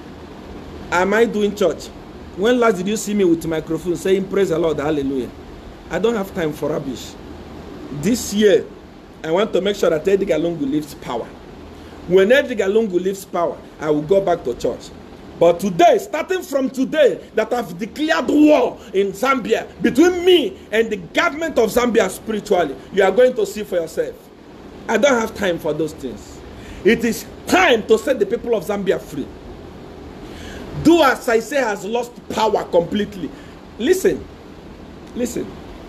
Am I doing church? When last did you see me with the microphone saying praise the Lord, hallelujah? I don't have time for rubbish. This year, I want to make sure that Edgar Lungu leaves power. When Edgar Lungu leaves power, I will go back to church. But today, starting from today, that I've declared war in Zambia between me and the government of Zambia spiritually, you are going to see for yourself. I don't have time for those things. It is time to set the people of Zambia free. Do as I say has lost power completely. Listen, listen.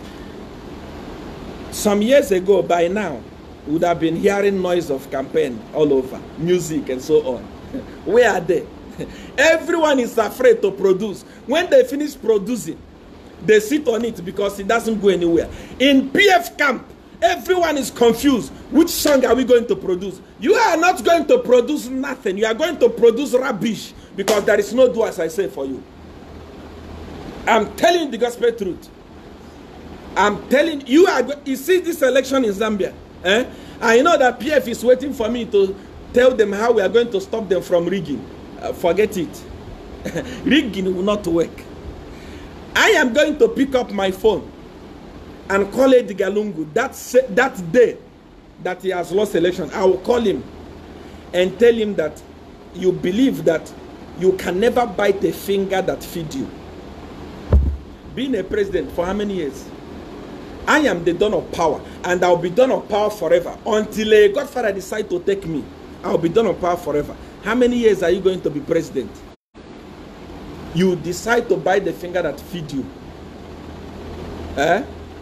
Some years ago, by now, we would have been hearing noise of campaign all over, music and so on. Where are they? Everyone is afraid to produce. When they finish producing, they sit on it because it doesn't go anywhere. In P F camp, everyone is confused. Which song are we going to produce? You are not going to produce nothing. You are going to produce rubbish because there is no do as I say for you. I'm telling you the gospel truth. I'm telling you, are, you see this election in Zambia. Eh? I know that P F is waiting for me to tell them how we are going to stop them from rigging. Uh, forget it. Rigging will not work. I am going to pick up my phone and call Edgar Lungu that, that day that he has lost election. I will call him and tell him that you believe that you can never bite a finger that feeds you. Being a president for how many years? I am the don of power, and I will be don of power forever. Until a Godfather decides to take me, I will be don of power forever. How many years are you going to be president? You decide to bite the finger that feeds you. Eh?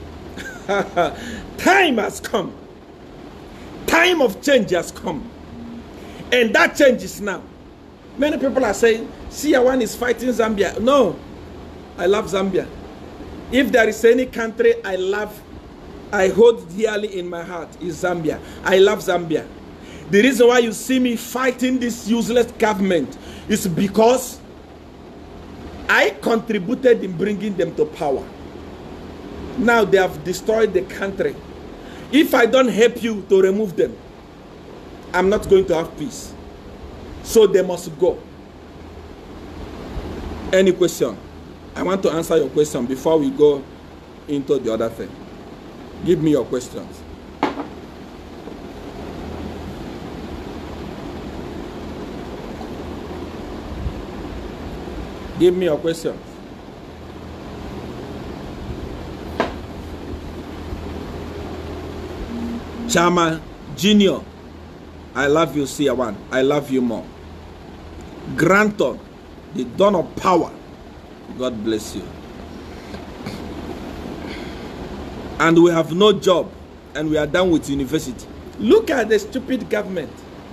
Time has come. Time of change has come. And that change is now. Many people are saying, C R one is fighting Zambia. No, I love Zambia. If there is any country I love, I hold dearly in my heart, is Zambia. I love Zambia. The reason why you see me fighting this useless government is because I contributed in bringing them to power. Now they have destroyed the country. If I don't help you to remove them, I'm not going to have peace. So they must go. Any question? I want to answer your question before we go into the other thing. Give me your questions. Give me your questions. Chama Junior, I love you, C R one. I love you more. Granton, the don of power. God bless you. and we have no job, and we are done with university. Look at the stupid government.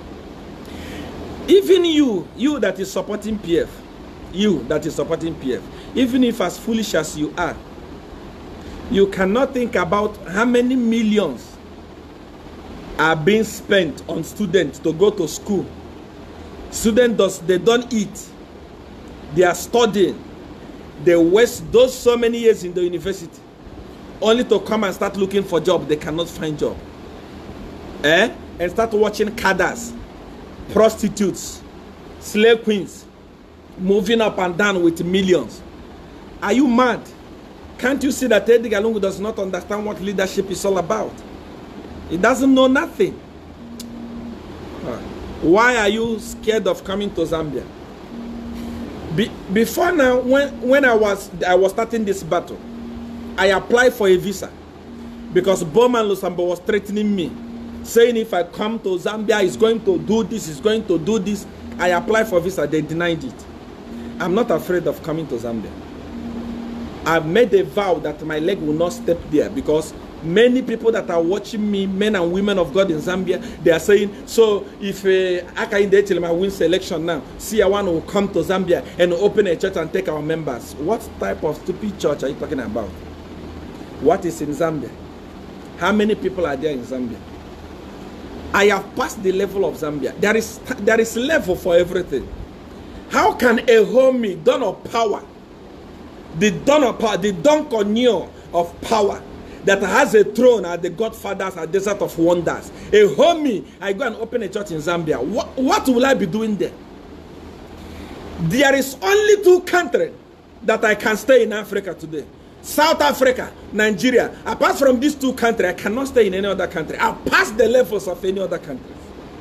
Even you, you that is supporting P F, you that is supporting P F, even if as foolish as you are, you cannot think about how many millions are being spent on students to go to school. Students, does, they don't eat. They are studying. They waste those so many years in the university only to come and start looking for job. They cannot find job. Eh? And start watching cadres, prostitutes, slave queens, moving up and down with millions. Are you mad? Can't you see that Edgar Lungu does not understand what leadership is all about? He doesn't know nothing. Why are you scared of coming to Zambia? Be, before now, when, when I was I was starting this battle, I applied for a visa because Bowman Lusambo was threatening me, saying if I come to Zambia, he's going to do this, he's going to do this. I applied for a visa, they denied it. I'm not afraid of coming to Zambia. I've made a vow that my leg will not step there, because many people that are watching me, men and women of God in Zambia, they are saying, so if uh, Hakainde Hichilema wins election now, C one will come to Zambia and open a church and take our members. What type of stupid church are you talking about? What is in Zambia? How many people are there in Zambia? I have passed the level of Zambia. There is, there is level for everything. How can a homie, don of power, the don of power, the don conio of power, that has a throne at the Godfathers at Desert of Wonders, a homie, I go and open a church in Zambia, what, what will I be doing there? There is only two countries that I can stay in Africa today. South Africa, Nigeria. Apart from these two countries, I cannot stay in any other country. I've passed the levels of any other country.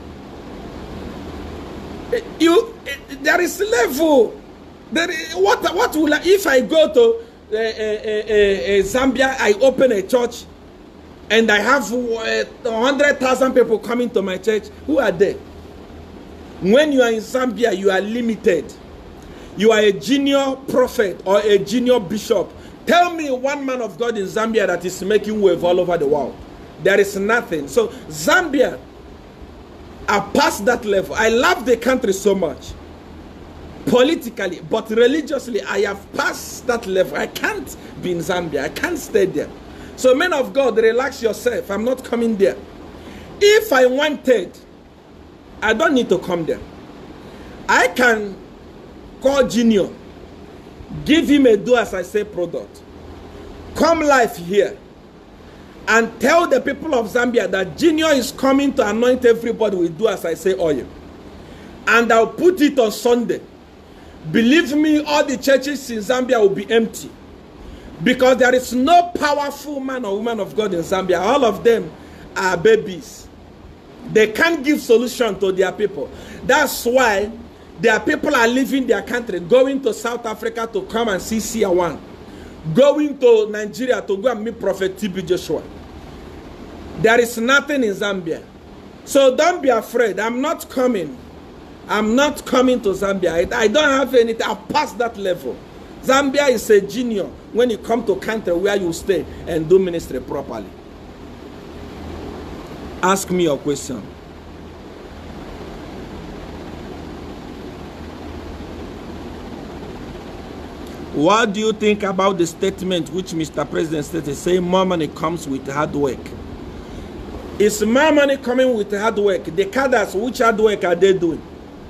You, there is level. There is, what, what will I, if I go to Uh, uh, uh, uh, Zambia, I open a church and I have uh, one hundred thousand people coming to my church, who are there? When you are in Zambia, you are limited. You are a junior prophet or a junior bishop. Tell me one man of God in Zambia that is making wave all over the world. There is nothing. So Zambia, I passed that level. I love the country so much. Politically, but religiously, I have passed that level. I can't be in Zambia. I can't stay there. So men of God, relax yourself. I'm not coming there. If I wanted, I don't need to come there. I can call Junior, give him a do as I say product, come live here, and tell the people of Zambia that Junior is coming to anoint everybody with do as I say oil. And I'll put it on Sunday. Believe me, all the churches in Zambia will be empty, because there is no powerful man or woman of God in Zambia. All of them are babies. They can't give solution to their people. That's why their people are leaving their country, going to South Africa to come and see C one, going to Nigeria to go and meet Prophet T B Joshua. There is nothing in Zambia. So don't be afraid. I'm not coming. I'm not coming to Zambia. I, I don't have anything. I've passed that level. Zambia is a junior when you come to a country where you stay and do ministry properly. Ask me your question. What do you think about the statement which Mister President stated, saying more money comes with hard work? Is more money coming with hard work? The cadres, which hard work are they doing?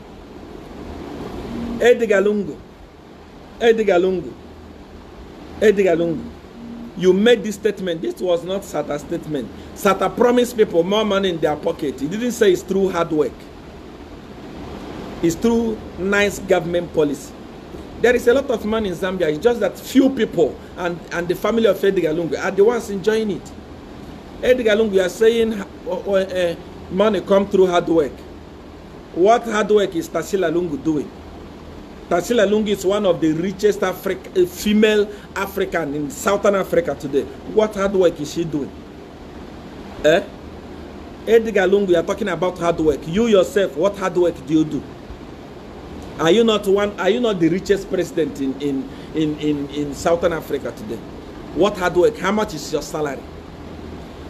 Edgar Lungu, Edgar Lungu, Edgar Lungu, you made this statement. This was not Sata's statement. Sata promised people more money in their pocket. He didn't say it's through hard work. It's through nice government policy. There is a lot of money in Zambia. It's just that few people and, and the family of Edgar Lungu are the ones enjoying it. Edgar Lungu, you are saying uh, uh, money come through hard work. What hard work is Tarsila Lungu doing? Tarsila Lungu is one of the richest Afri female African in Southern Africa today. What hard work is she doing? Eh? Edgar Lungu, you are talking about hard work. You yourself, what hard work do you do? Are you not one? Are you not the richest president in in in in, in Southern Africa today? What hard work? How much is your salary?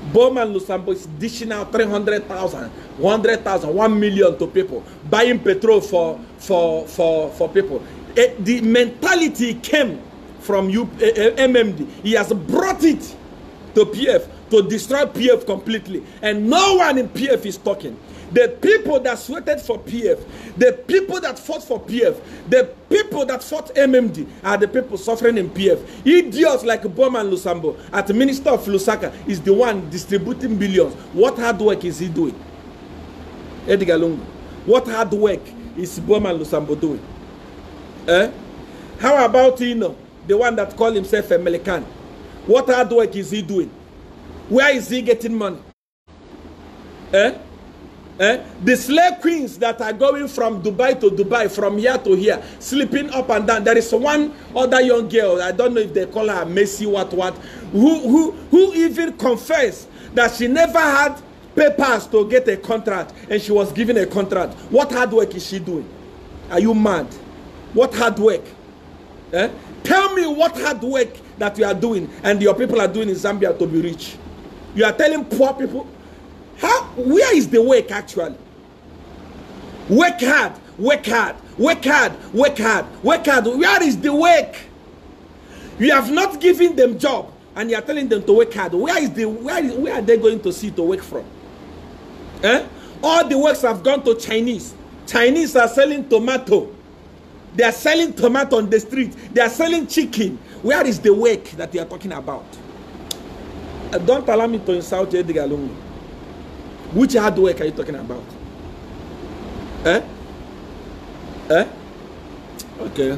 Bowman Lusambo is dishing out three hundred thousand, one hundred thousand, one million to people, buying petrol for for for for people. It, the mentality came from U, uh, M M D. He has brought it to P F to destroy P F completely, and no one in P F is talking. The people that sweated for P F, the people that fought for P F, the people that fought M M D are the people suffering in P F. Idiots like Bowman Lusambo, at the Minister of Lusaka, is the one distributing billions. What hard work is he doing? Edgar Lungu. What hard work is Bowman Lusambo doing? Eh? How about, you know, the one that called himself a Melican? What hard work is he doing? Where is he getting money? Eh? Eh? The slave queens that are going from Dubai to Dubai, from here to here, sleeping up and down. There is one other young girl, I don't know if they call her Messi, what, what, who, who, who even confessed that she never had papers to get a contract, and she was given a contract. What hard work is she doing? Are you mad? What hard work? Eh? Tell me what hard work that you are doing and your people are doing in Zambia to be rich. You are telling poor people, how, where is the work actually? Work hard, work hard, work hard, work hard, work hard. Where is the work? You have not given them job and you are telling them to work hard. Where is the, where, is, where are they going to see to work from? Eh? All the works have gone to Chinese. Chinese are selling tomato. They are selling tomato on the street. They are selling chicken. Where is the work that they are talking about? Uh, don't allow me to insult Edgar Lungu. Which hard work are you talking about? Eh? Eh? Okay.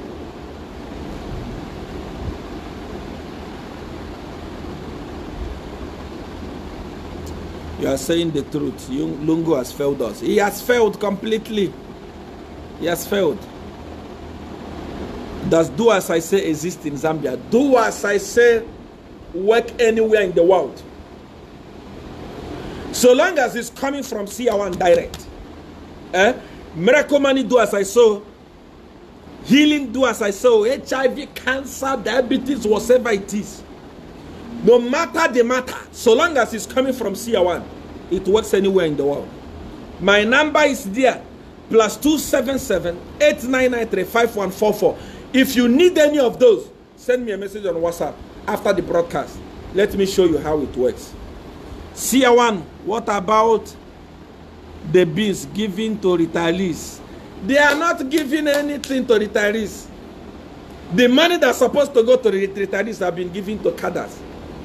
You are saying the truth. Lungu has failed us. He has failed completely. He has failed. Does do as I say exist in Zambia? Do as I say work anywhere in the world? So long as it's coming from C R one direct. Eh? Miracle money, do as I saw. Healing, do as I saw. H I V, cancer, diabetes, whatever it is. No matter the matter, so long as it's coming from C R one, it works anywhere in the world. My number is there. Plus two seven seven, eight nine nine three, five one four four. If you need any of those, send me a message on WhatsApp after the broadcast. Let me show you how it works. C R one, what about the bills given to retirees? They are not giving anything to retirees. The money that's supposed to go to the retirees have been given to cadres.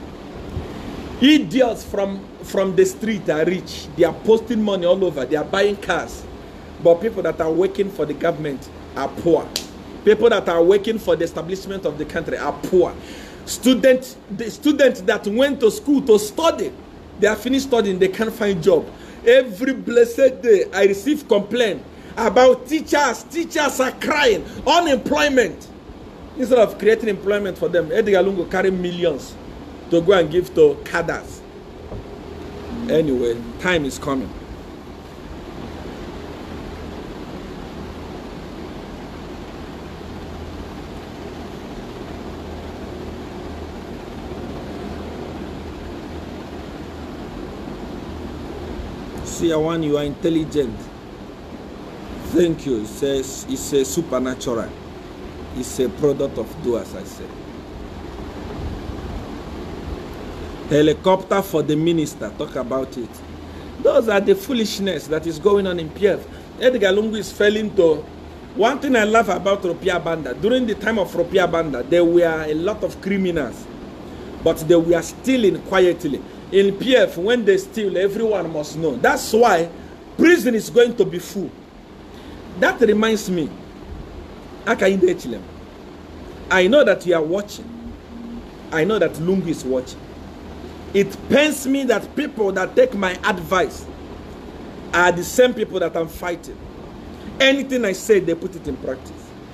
Idiots from, from the street are rich. They are posting money all over. They are buying cars. But people that are working for the government are poor. People that are working for the establishment of the country are poor. Students, the students that went to school to study, they are finished studying, they can't find job. Every blessed day, I receive complaint about teachers. Teachers are crying. Unemployment. Instead of creating employment for them, Edgar Lungu carry millions to go and give to cadres. Anyway, time is coming. C R one, you are intelligent. Thank you. It says it's a supernatural. It's a product of do as I said. Helicopter for the minister. Talk about it. Those are the foolishness that is going on in P F. Edgar Lungu is failing to. One thing I love about Rupia Banda, during the time of Rupia Banda, there were a lot of criminals, but they were stealing quietly. In P F, when they steal, everyone must know. That's why prison is going to be full. That reminds me, I know that you are watching. I know that Lungu is watching. It pains me that people that take my advice are the same people that I'm fighting. Anything I say, they put it in practice.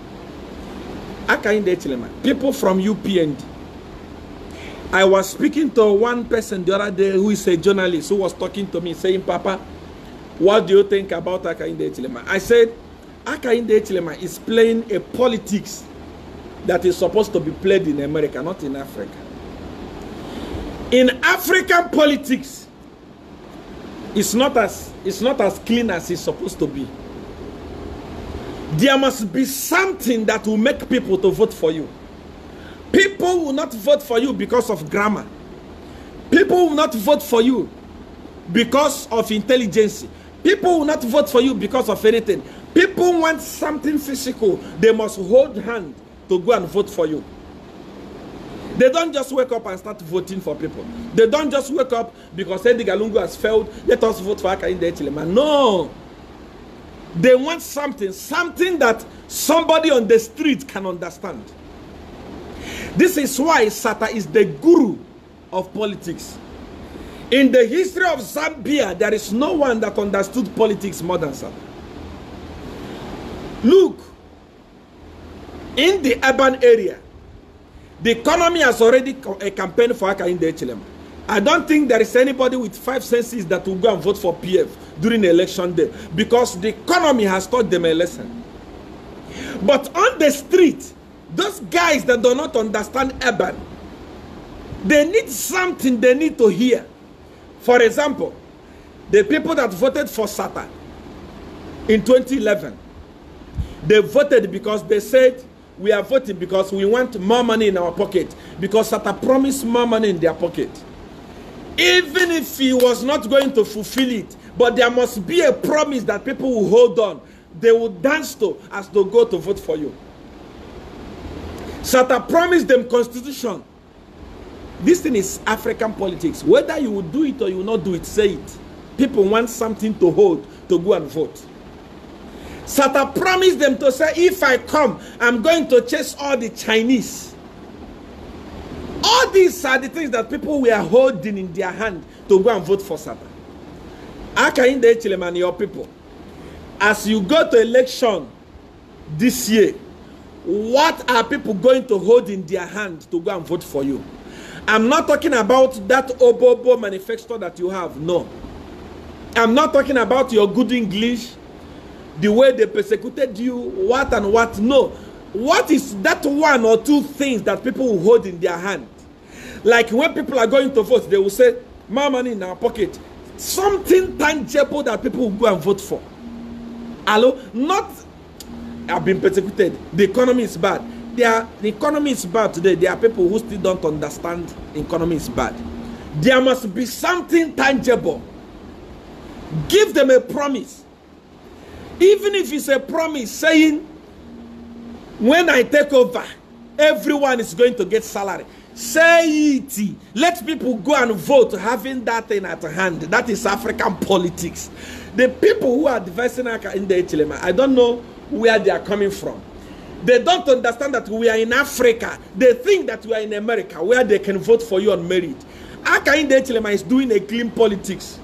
People from U P N D. I was speaking to one person the other day who is a journalist who was talking to me saying, Papa, what do you think about Hakainde Hichilema? I said, Hakainde Hichilema is playing a politics that is supposed to be played in America, not in Africa. In African politics, it's not as it's not as clean as it's supposed to be. There must be something that will make people to vote for you. People will not vote for you because of grammar. People will not vote for you because of intelligence. People will not vote for you because of anything. People want something physical. They must hold hand to go and vote for you. They don't just wake up and start voting for people. They don't just wake up because Edgar Lungu has failed. Let us vote for Hakainde Hichilema. No. They want something, something that somebody on the street can understand. This is why Sata is the guru of politics. In the history of Zambia, there is no one that understood politics more than Sata. Look, in the urban area, the economy has already a campaign for Hakainde Hichilema. I don't think there is anybody with five senses that will go and vote for P F during the election day, because the economy has taught them a lesson. But on the street, those guys that do not understand urban, they need something they need to hear. For example, the people that voted for Sata in twenty eleven, they voted because they said, we are voting because we want more money in our pocket, because Sata promised more money in their pocket. Even if he was not going to fulfill it, but there must be a promise that people will hold on, they will dance to as they go to vote for you. Sata promised them constitution. This thing is African politics. Whether you will do it or you will not do it, say it. People want something to hold to go and vote. Sata promised them to say, if I come, I'm going to chase all the Chinese. All these are the things that people were holding in their hand to go and vote for Sata. Hakainde Hichilema and your people, as you go to election this year, what are people going to hold in their hand to go and vote for you? I'm not talking about that Obobo manifesto that you have. No. I'm not talking about your good English, the way they persecuted you, what and what. No. What is that one or two things that people will hold in their hand? Like when people are going to vote, they will say, more money in our pocket. Something tangible that people will go and vote for. Hello? Not, I've been persecuted. The economy is bad. There are, the economy is bad today. There are people who still don't understand the economy is bad. There must be something tangible. Give them a promise. Even if it's a promise saying, when I take over, everyone is going to get salary. Say it. Let people go and vote having that thing at hand. That is African politics. The people who are advising Hakainde Hichilema, I don't know where they are coming from. They don't understand that we are in Africa. They think that we are in America, where they can vote for you on merit. Hakainde Hichilema is doing a clean politics.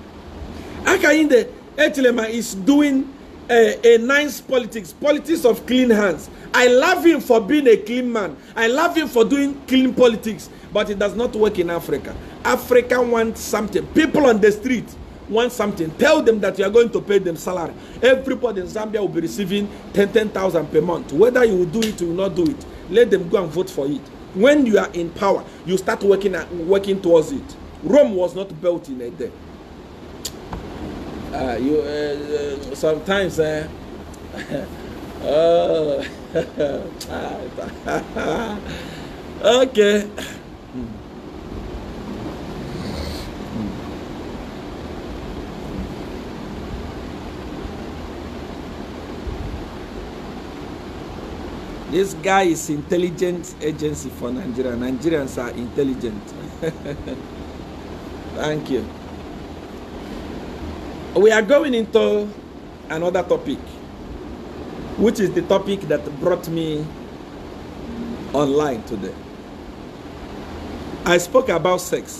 Hakainde Hichilema is doing a, a nice politics, politics of clean hands. I love him for being a clean man. I love him for doing clean politics. But it does not work in Africa. Africa wants something. People on the street want something. Tell them that you are going to pay them salary. Everybody in Zambia will be receiving ten thousand per month. Whether you will do it or you will not do it, let them go and vote for it. When you are in power, you start working at, working towards it. Rome was not built in a day. Uh, you uh, uh, sometimes uh, uh, okay. This guy is intelligence agency for Nigeria. Nigerians are intelligent. Thank you. We are going into another topic, which is the topic that brought me online today. I spoke about sex.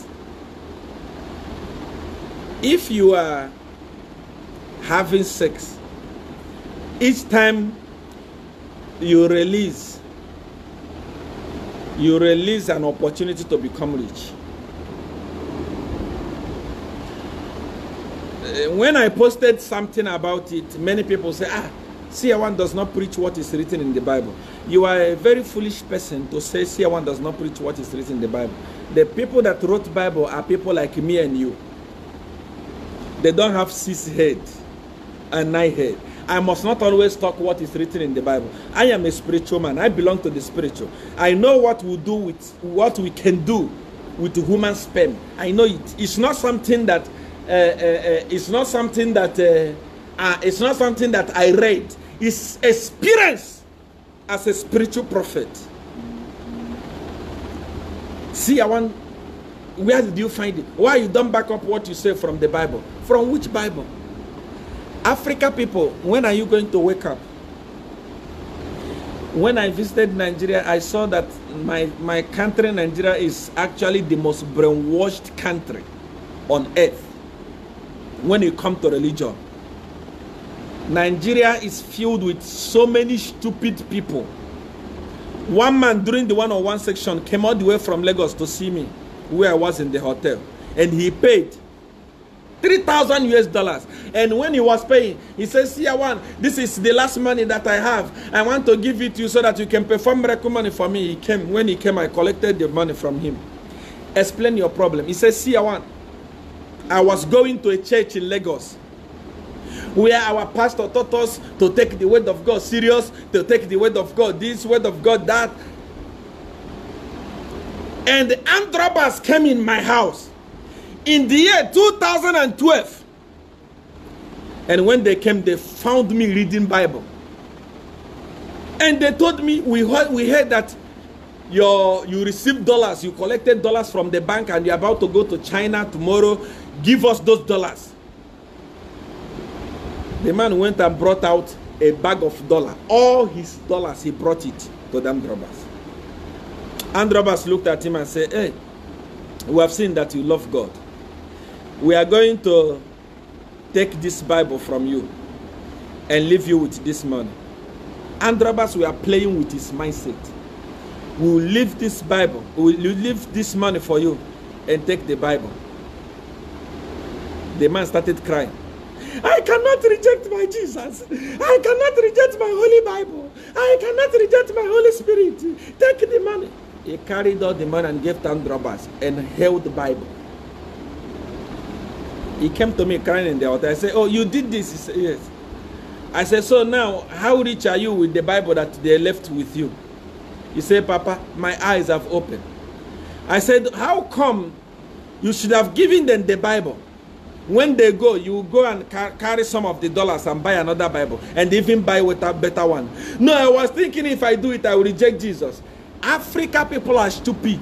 If you are having sex, each time you release, you release an opportunity to become rich. When I posted something about it, many people say, ah, C A one does not preach what is written in the Bible. You are a very foolish person to say C A one does not preach what is written in the Bible. The people that wrote Bible are people like me and you. They don't have six heads and nine heads. I must not always talk what is written in the Bible. I am a spiritual man. I belong to the spiritual. I know what we do with what we can do with the human sperm. I know it. It's not something that uh, uh, uh, it's not something that uh, uh, it's not something that I read. It's experience as a spiritual prophet. See, I want. Where did you find it? Why you don't back up what you say from the Bible? From which Bible? Africa people, when are you going to wake up? When I visited Nigeria, I saw that my, my country, Nigeria, is actually the most brainwashed country on earth when it comes to religion. Nigeria is filled with so many stupid people. One man during the one-on-one section came all the way from Lagos to see me where I was in the hotel, and he paid three thousand U S dollars. And when he was paying, he says, "See, one, this is the last money that I have. I want to give it to you so that you can perform miracle money for me." He came. When he came, I collected the money from him. Explain your problem. He says, "See, one, I was going to a church in Lagos where our pastor taught us to take the word of God serious, to take the word of God this, word of God that. And the armed robbers came in my house in the year two thousand twelve. And when they came, they found me reading Bible. And they told me, we heard, we heard that your, you received dollars, you collected dollars from the bank, and you're about to go to China tomorrow. Give us those dollars." The man went and brought out a bag of dollars. All his dollars, he brought it to them robbers. And robbers looked at him and said, "Hey, we have seen that you love God. We are going to take this Bible from you and leave you with this money." And robbers were playing with his mindset. "We will leave this Bible, we will leave this money for you and take the Bible." The man started crying. "I cannot reject my Jesus. I cannot reject my Holy Bible. I cannot reject my Holy Spirit. Take the money." He carried all the money and gave to robbers and held the Bible. He came to me crying in the altar. I said, "Oh, you did this?" He said, "Yes." I said, "So now, how rich are you with the Bible that they left with you?" He said, "Papa, my eyes have opened." I said, "How come you should have given them the Bible? When they go, you go and car carry some of the dollars and buy another Bible and even buy with a better one." "No, I was thinking if I do it, I will reject Jesus." Africa people are stupid.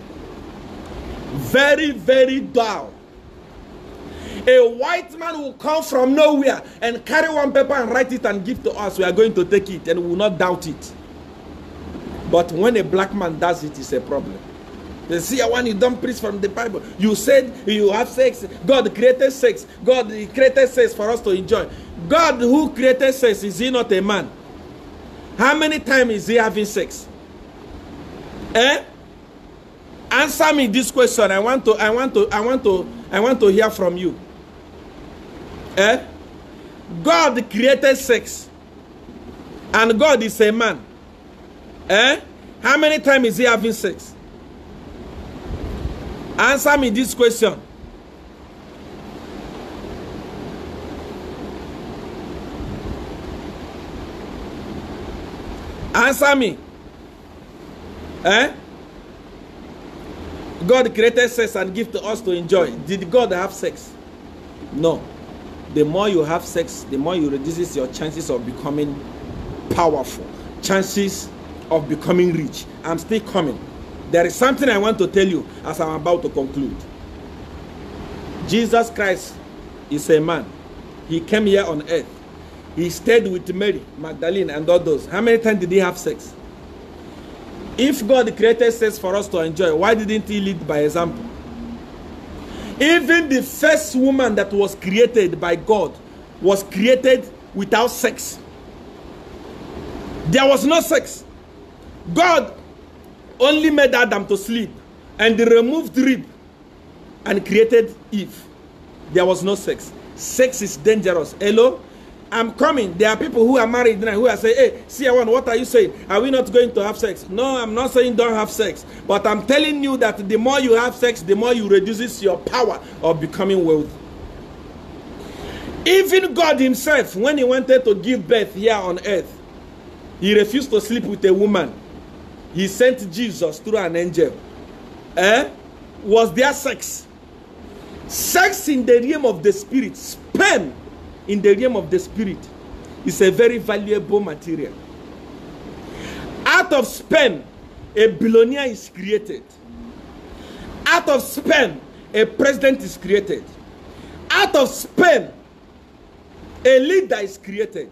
Very, very dull. A white man will come from nowhere and carry one paper and write it and give to us. We are going to take it and we will not doubt it. But when a black man does it, it's a problem. They see, when you don't preach from the Bible, you said you have sex. God created sex. God created sex for us to enjoy. God who created sex, is he not a man? How many times is he having sex? Eh? Answer me this question. I want to, I want to, I want to, I want to hear from you. Eh? God created sex. And God is a man. Eh? How many times is he having sex? Answer me this question. Answer me. Eh? God created sex and gave to us to enjoy. Did God have sex? No. The more you have sex, the more you reduces your chances of becoming powerful. Chances of becoming rich. I'm still coming. There is something I want to tell you as I'm about to conclude. Jesus Christ is a man. He came here on earth. He stayed with Mary, Magdalene, and all those. How many times did he have sex? If God created sex for us to enjoy, why didn't he lead by example? Even the first woman that was created by God was created without sex. There was no sex. God only made Adam to sleep and removed rib and created Eve. There was no sex. Sex is dangerous. Hello? I'm coming. There are people who are married now who are saying, hey, see, what are you saying? Are we not going to have sex? No, I'm not saying don't have sex. But I'm telling you that the more you have sex, the more you reduces your power of becoming wealthy. Even God himself, when he wanted to give birth here on earth, he refused to sleep with a woman. He sent Jesus through an angel. Eh? Was there sex? Sex in the realm of the spirit, sperm in the realm of the spirit, is a very valuable material. Out of sperm, a billionaire is created. Out of sperm, a president is created. Out of sperm, a leader is created.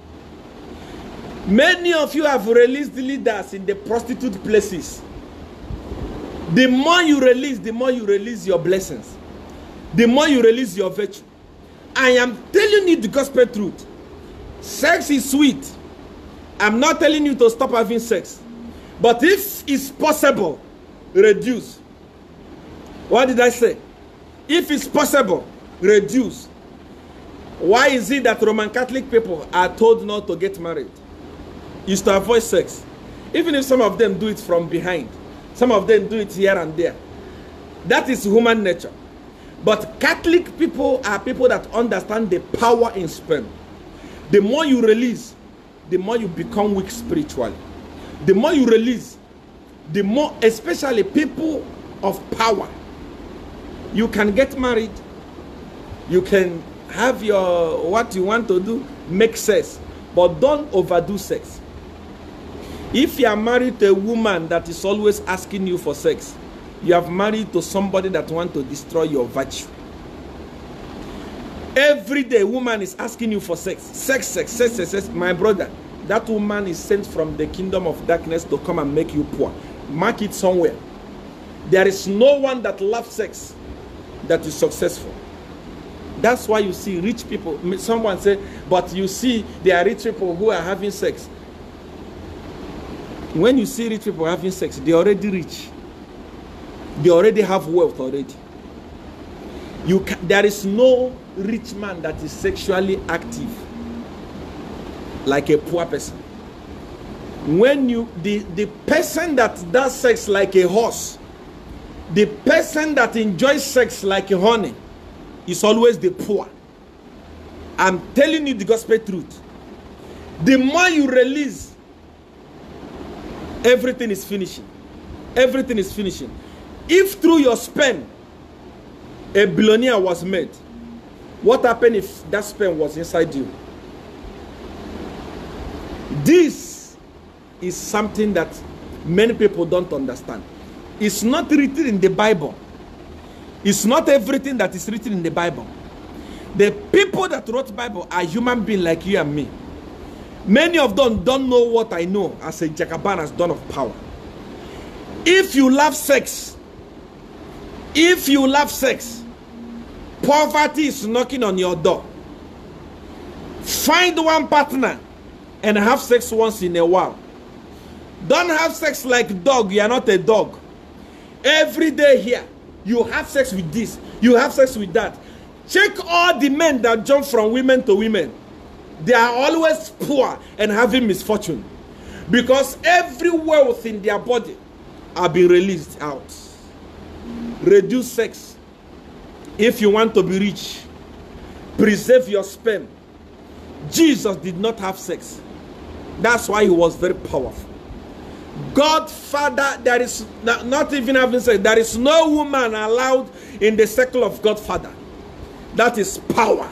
Many of you have released leaders in the prostitute places. The more you release, the more you release your blessings. The more you release your virtue. I am telling you the gospel truth. Sex is sweet. I'm not telling you to stop having sex. But if it's possible, reduce. What did I say? If it's possible, reduce. Why is it that Roman Catholic people are told not to get married? It's to avoid sex. Even if some of them do it from behind. Some of them do it here and there. That is human nature. But Catholic people are people that understand the power in sperm. The more you release, the more you become weak spiritually. The more you release, the more, especially people of power, you can get married, you can have your, what you want to do, make sex, but don't overdo sex. If you are married to a woman that is always asking you for sex, you have married to somebody that wants to destroy your virtue. Every day, woman is asking you for sex. Sex, sex, sex, sex, sex. My brother, that woman is sent from the kingdom of darkness to come and make you poor. Mark it somewhere. There is no one that loves sex that is successful. That's why you see rich people. Someone say, but you see there are rich people who are having sex. When you see rich people having sex, they are already rich. They already have wealth already. You can, there is no rich man that is sexually active like a poor person. When you, the, the person that does sex like a horse, the person that enjoys sex like a honey, is always the poor. I'm telling you the gospel truth. The more you release, everything is finishing. Everything is finishing. If through your sperm a billionaire was made, what happened if that sperm was inside you? This is something that many people don't understand. It's not written in the Bible. It's not everything that is written in the Bible. The people that wrote the Bible are human beings like you and me. Many of them don't know what I know as a Jacobin has done of power. If you love sex, if you love sex, poverty is knocking on your door. Find one partner and have sex once in a while. Don't have sex like dog. You are not a dog. Every day here, you have sex with this, you have sex with that. Check all the men that jump from women to women. They are always poor and having misfortune. Because every wealth in their body are being released out. Reduce sex. If you want to be rich, preserve your sperm. Jesus did not have sex. That's why he was very powerful. God, Father, there is not, not even having sex. There is no woman allowed in the circle of God, Father. That is power.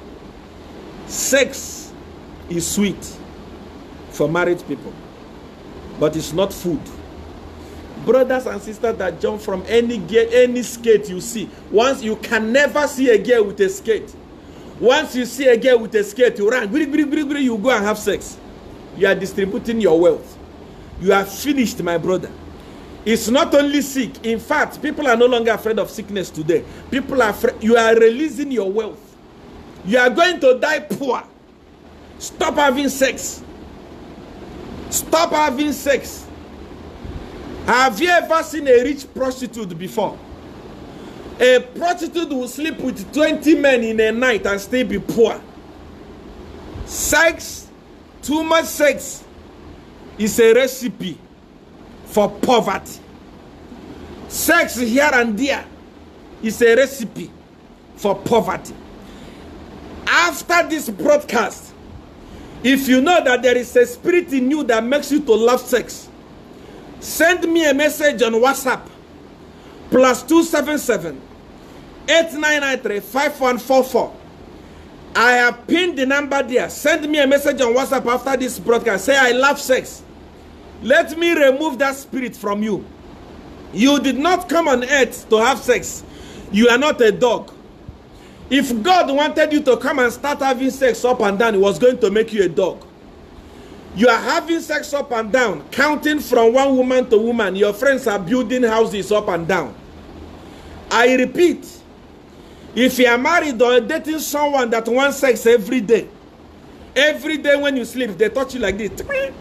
Sex is sweet for married people, but it's not food. Brothers and sisters that jump from any girl, any skate you see, once you can never see a girl with a skate. Once you see a girl with a skate, you run, you go and have sex. You are distributing your wealth. You are finished, my brother. It's not only sick. In fact, people are no longer afraid of sickness today. People are afraid. You are releasing your wealth. You are going to die poor. Stop having sex. Stop having sex. Have you ever seen a rich prostitute before? A prostitute will sleep with twenty men in a night and still be poor. Sex, too much sex, is a recipe for poverty. Sex here and there is a recipe for poverty. After this broadcast, if you know that there is a spirit in you that makes you to love sex, send me a message on WhatsApp, plus two seven seven, eight nine nine three, five one four four. I have pinned the number there. Send me a message on WhatsApp after this broadcast. Say, I love sex. Let me remove that spirit from you. You did not come on earth to have sex. You are not a dog. If God wanted you to come and start having sex up and down, He was going to make you a dog. You are having sex up and down, counting from one woman to woman. Your friends are building houses up and down. I repeat, if you are married or dating someone that wants sex every day, every day when you sleep, they touch you like this,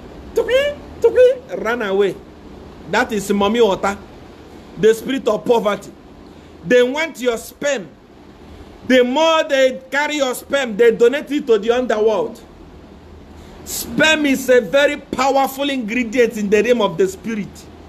run away. That is mommy water, the spirit of poverty. They want your sperm. The more they carry your sperm, they donate it to the underworld. Sperm is a very powerful ingredient in the realm of the spirit.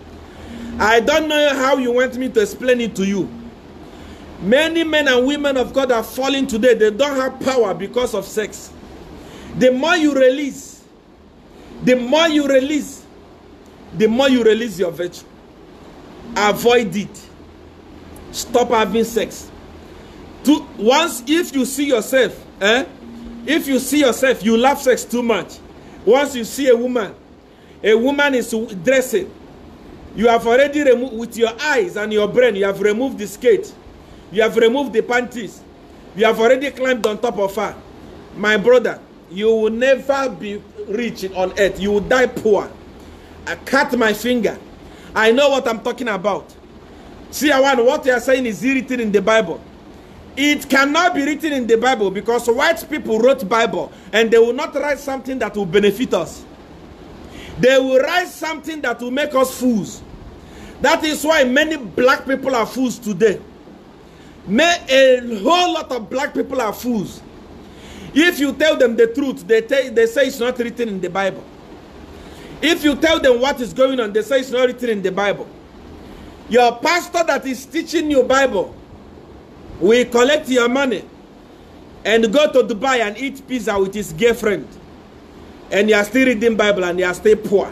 I don't know how you want me to explain it to you. Many men and women of God are falling today. They don't have power because of sex. The more you release, the more you release, the more you release your virtue. Avoid it. Stop having sex. To, once, if you see yourself, eh? If you see yourself, you love sex too much. Once you see a woman, a woman is dressing, you have already removed, with your eyes and your brain, you have removed the skirt. You have removed the panties. You have already climbed on top of her. My brother, you will never be rich on earth. You will die poor. I cut my finger. I know what I'm talking about. See, Awan, what you are saying is written in the Bible. It cannot be written in the Bible because white people wrote Bible and they will not write something that will benefit us. They will write something that will make us fools. That is why many black people are fools today. May a whole lot of black people are fools. If you tell them the truth, they, they say it's not written in the Bible. If you tell them what is going on, they say it's not written in the Bible. Your pastor that is teaching you Bible will collect your money and go to Dubai and eat pizza with his girlfriend. And you are still reading Bible and you are still poor.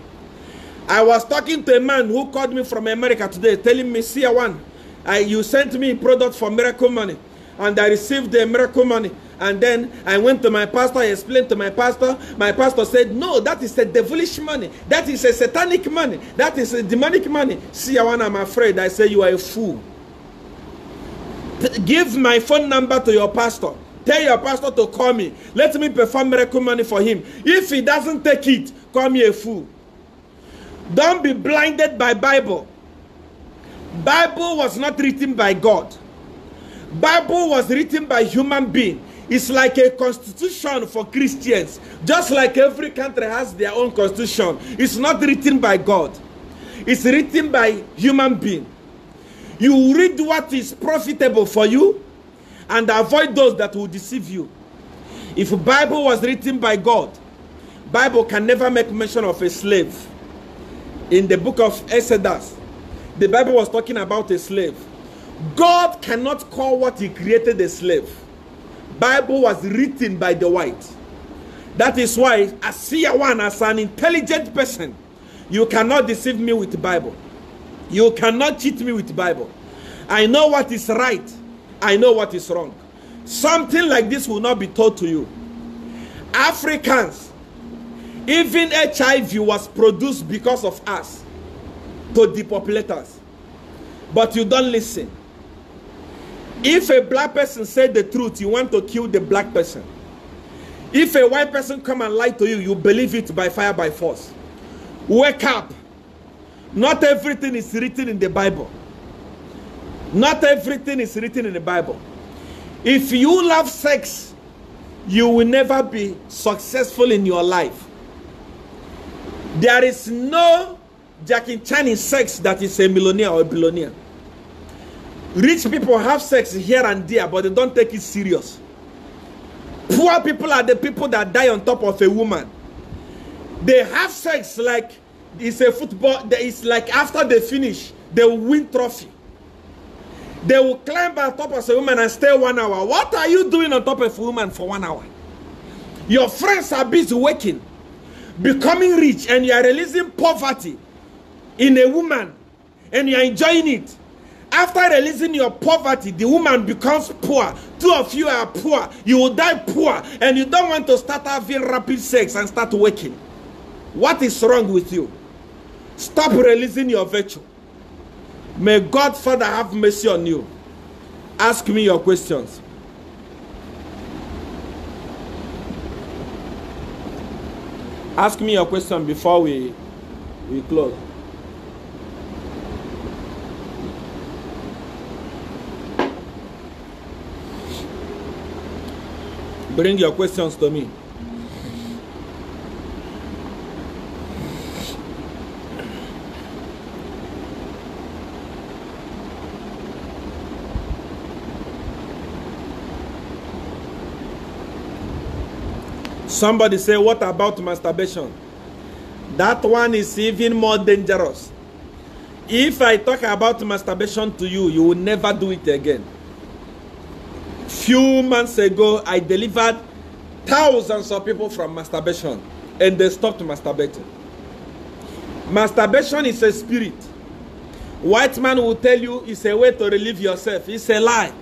I was talking to a man who called me from America today, telling me, see, Awan, I, you sent me a product for Miracle Money. And I received the Miracle Money. And then I went to my pastor, I explained to my pastor. My pastor said, no, that is a devilish money. That is a satanic money. That is a demonic money. See, Awan, I'm afraid. I say, you are a fool. Give my phone number to your pastor. Tell your pastor to call me. Let me perform Miracle Money for him. If he doesn't take it, call me a fool. Don't be blinded by Bible. Bible was not written by God. Bible was written by human being. It's like a constitution for Christians. Just like every country has their own constitution. It's not written by God. It's written by human being. You read what is profitable for you and avoid those that will deceive you. If the Bible was written by God, Bible can never make mention of a slave. In the book of Exodus, the Bible was talking about a slave. God cannot call what he created a slave. Bible was written by the white. That is why, as Siawan, as an intelligent person, you cannot deceive me with the Bible. You cannot cheat me with the Bible. I know what is right. I know what is wrong. Something like this will not be taught to you. Africans, even H I V was produced because of us to depopulate us. But you don't listen. If a black person said the truth, you want to kill the black person. If a white person come and lie to you, you believe it by fire, by force. Wake up. Not everything is written in the Bible. Not everything is written in the Bible. If you love sex, you will never be successful in your life. There is no Jackie Chan in sex that is a millionaire or a billionaire. Rich people have sex here and there, but they don't take it serious. Poor people are the people that die on top of a woman. They have sex like it's a football. It's like after they finish, they will win trophy. They will climb on top of a woman and stay one hour. What are you doing on top of a woman for one hour? Your friends are busy working, becoming rich, and you are releasing poverty in a woman, and you are enjoying it. After releasing your poverty, the woman becomes poor. Two of you are poor. You will die poor, and you don't want to start having rapid sex and start working. What is wrong with you? Stop releasing your virtue. May God Father have mercy on you. Ask me your questions. Ask me your question before we, we close. Bring your questions to me. Somebody say, what about masturbation? That one is even more dangerous. If I talk about masturbation to you, you will never do it again. Few months ago, I delivered thousands of people from masturbation, and they stopped masturbating. Masturbation is a spirit. White man will tell you it's a way to relieve yourself. It's a lie.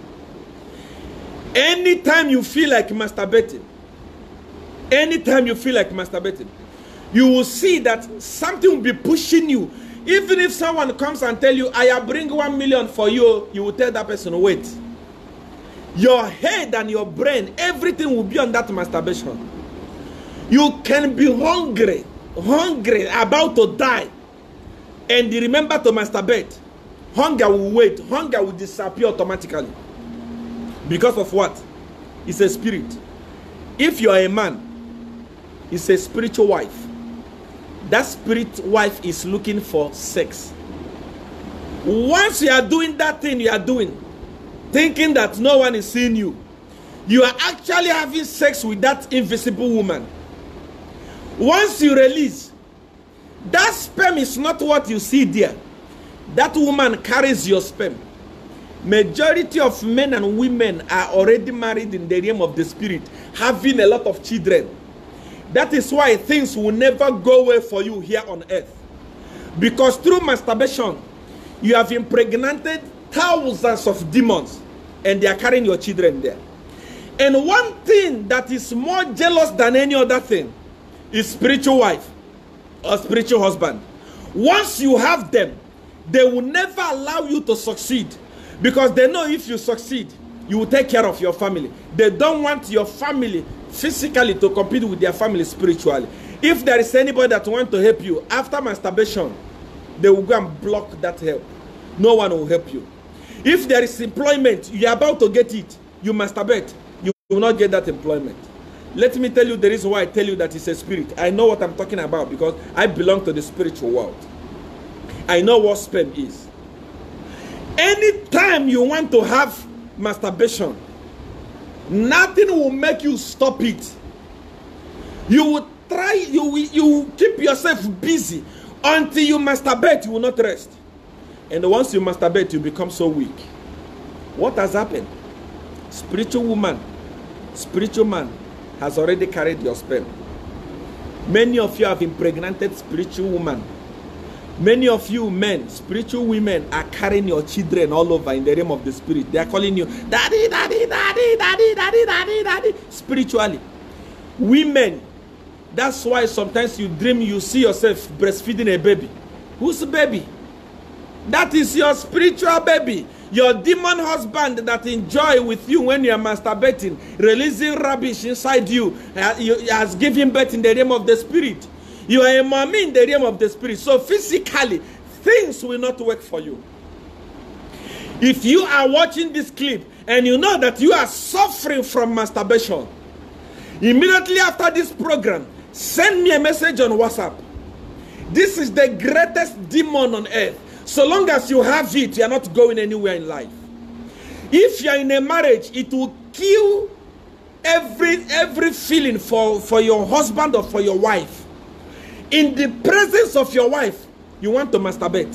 Anytime you feel like masturbating, anytime you feel like masturbating, you will see that something will be pushing you. Even if someone comes and tell you, I bring one million for you, you will tell that person, wait. Your head and your brain, everything will be on that masturbation. You can be hungry, hungry, about to die, and you remember to masturbate. Hunger will wait. Hunger will disappear automatically. Because of what? It's a spirit. If you are a man, it's a spiritual wife. That spirit wife is looking for sex. Once you are doing that thing you are doing, thinking that no one is seeing you, you are actually having sex with that invisible woman. Once you release, that sperm is not what you see there. That woman carries your sperm. Majority of men and women are already married in the realm of the spirit, having a lot of children. That is why things will never go away for you here on earth. Because through masturbation, you have impregnated thousands of demons, and they are carrying your children there. And one thing that is more jealous than any other thing is spiritual wife or spiritual husband. Once you have them, they will never allow you to succeed, because they know if you succeed, you will take care of your family. They don't want your family physically to compete with their family spiritually. If there is anybody that wants to help you after masturbation, they will go and block that help. No one will help you. If there is employment, you are about to get it, you masturbate, you will not get that employment. Let me tell you the reason why I tell you that it's a spirit. I know what I'm talking about because I belong to the spiritual world. I know what sperm is. Anytime you want to have masturbation, nothing will make you stop it. You will try, you will, you will keep yourself busy until you masturbate. You will not rest. And once you masturbate, you become so weak. What has happened? Spiritual woman, spiritual man has already carried your sperm. Many of you have impregnated spiritual woman. Many of you men, spiritual women, are carrying your children all over in the realm of the spirit. They are calling you daddy, daddy, daddy, daddy, daddy, daddy, daddy, spiritually. Women, that's why sometimes you dream you see yourself breastfeeding a baby. Whose baby? That is your spiritual baby. Your demon husband that enjoy with you when you are masturbating, releasing rubbish inside you, has given birth in the realm of the spirit. You are a mommy in the realm of the spirit. So physically, things will not work for you. If you are watching this clip and you know that you are suffering from masturbation, immediately after this program, send me a message on WhatsApp. This is the greatest demon on earth. So long as you have it, you are not going anywhere in life. If you are in a marriage, it will kill every every feeling for, for your husband or for your wife. In the presence of your wife, you want to masturbate.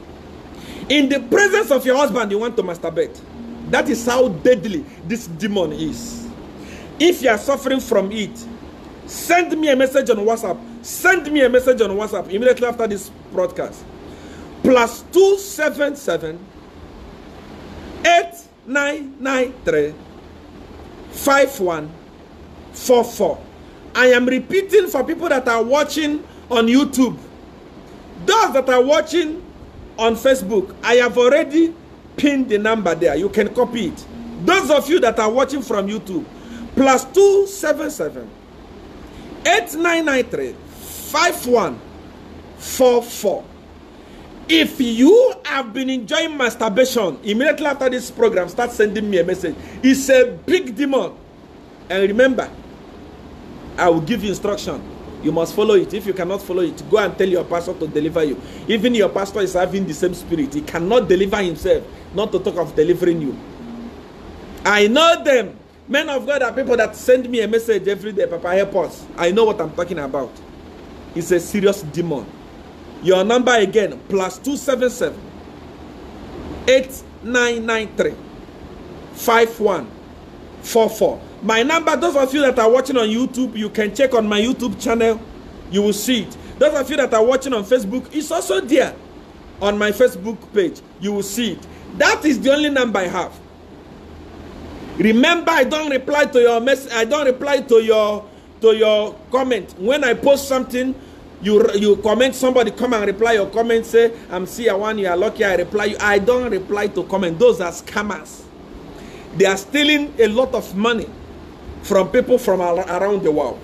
In the presence of your husband, you want to masturbate. That is how deadly this demon is. If you are suffering from it, send me a message on WhatsApp. Send me a message on WhatsApp immediately after this broadcast. Plus two seven seven eight nine nine three five one four four. I am repeating for people that are watching on YouTube. Those that are watching on Facebook, I have already pinned the number there. You can copy it. Those of you that are watching from YouTube, plus two seven seven eight nine nine three five one four four. If you have been enjoying masturbation, immediately after this program, start sending me a message. It's a big demon. And remember, I will give you instruction. You must follow it. If you cannot follow it, go and tell your pastor to deliver you. Even your pastor is having the same spirit. He cannot deliver himself, not to talk of delivering you. I know them. Men of God are people that send me a message every day. Papa, help us. I know what I'm talking about. It's a serious demon. Your number again, plus two seven seven eight nine nine three five one four four. My number, those of you that are watching on YouTube, you can check on my YouTube channel. You will see it. Those of you that are watching on Facebook, it's also there on my Facebook page. You will see it. That is the only number I have. Remember, I don't reply to your message. I don't reply to your to your comment. When I post something, you you comment, somebody come and reply your comment, say, I'm C R one, you are lucky, I reply you. I don't reply to comment. Those are scammers. They are stealing a lot of money from people from around the world.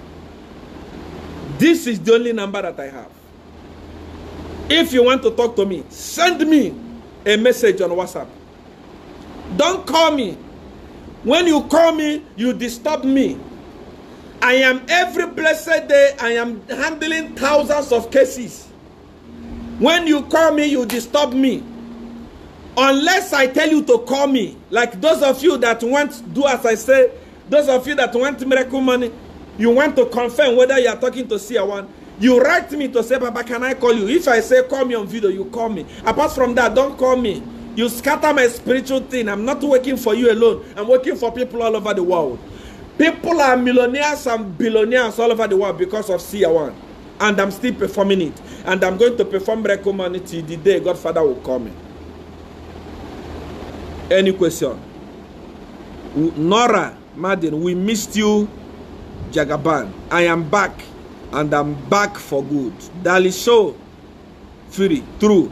This is the only number that I have. If you want to talk to me, send me a message on WhatsApp. Don't call me. When you call me, you disturb me. I am every blessed day, I am handling thousands of cases. When you call me, you disturb me. Unless I tell you to call me, like those of you that want, do as I say, those of you that want miracle money, you want to confirm whether you are talking to C R one, you write me to say, Papa, can I call you? If I say call me on video, you call me. Apart from that, don't call me. You scatter my spiritual thing. I'm not working for you alone. I'm working for people all over the world. People are millionaires and billionaires all over the world because of C R one. And I'm still performing it. And I'm going to perform miracle money till the day Godfather will call me. Any question? Nora Madden, we missed you, Jagaban. I am back, and I'm back for good. Dali show, Fury, true.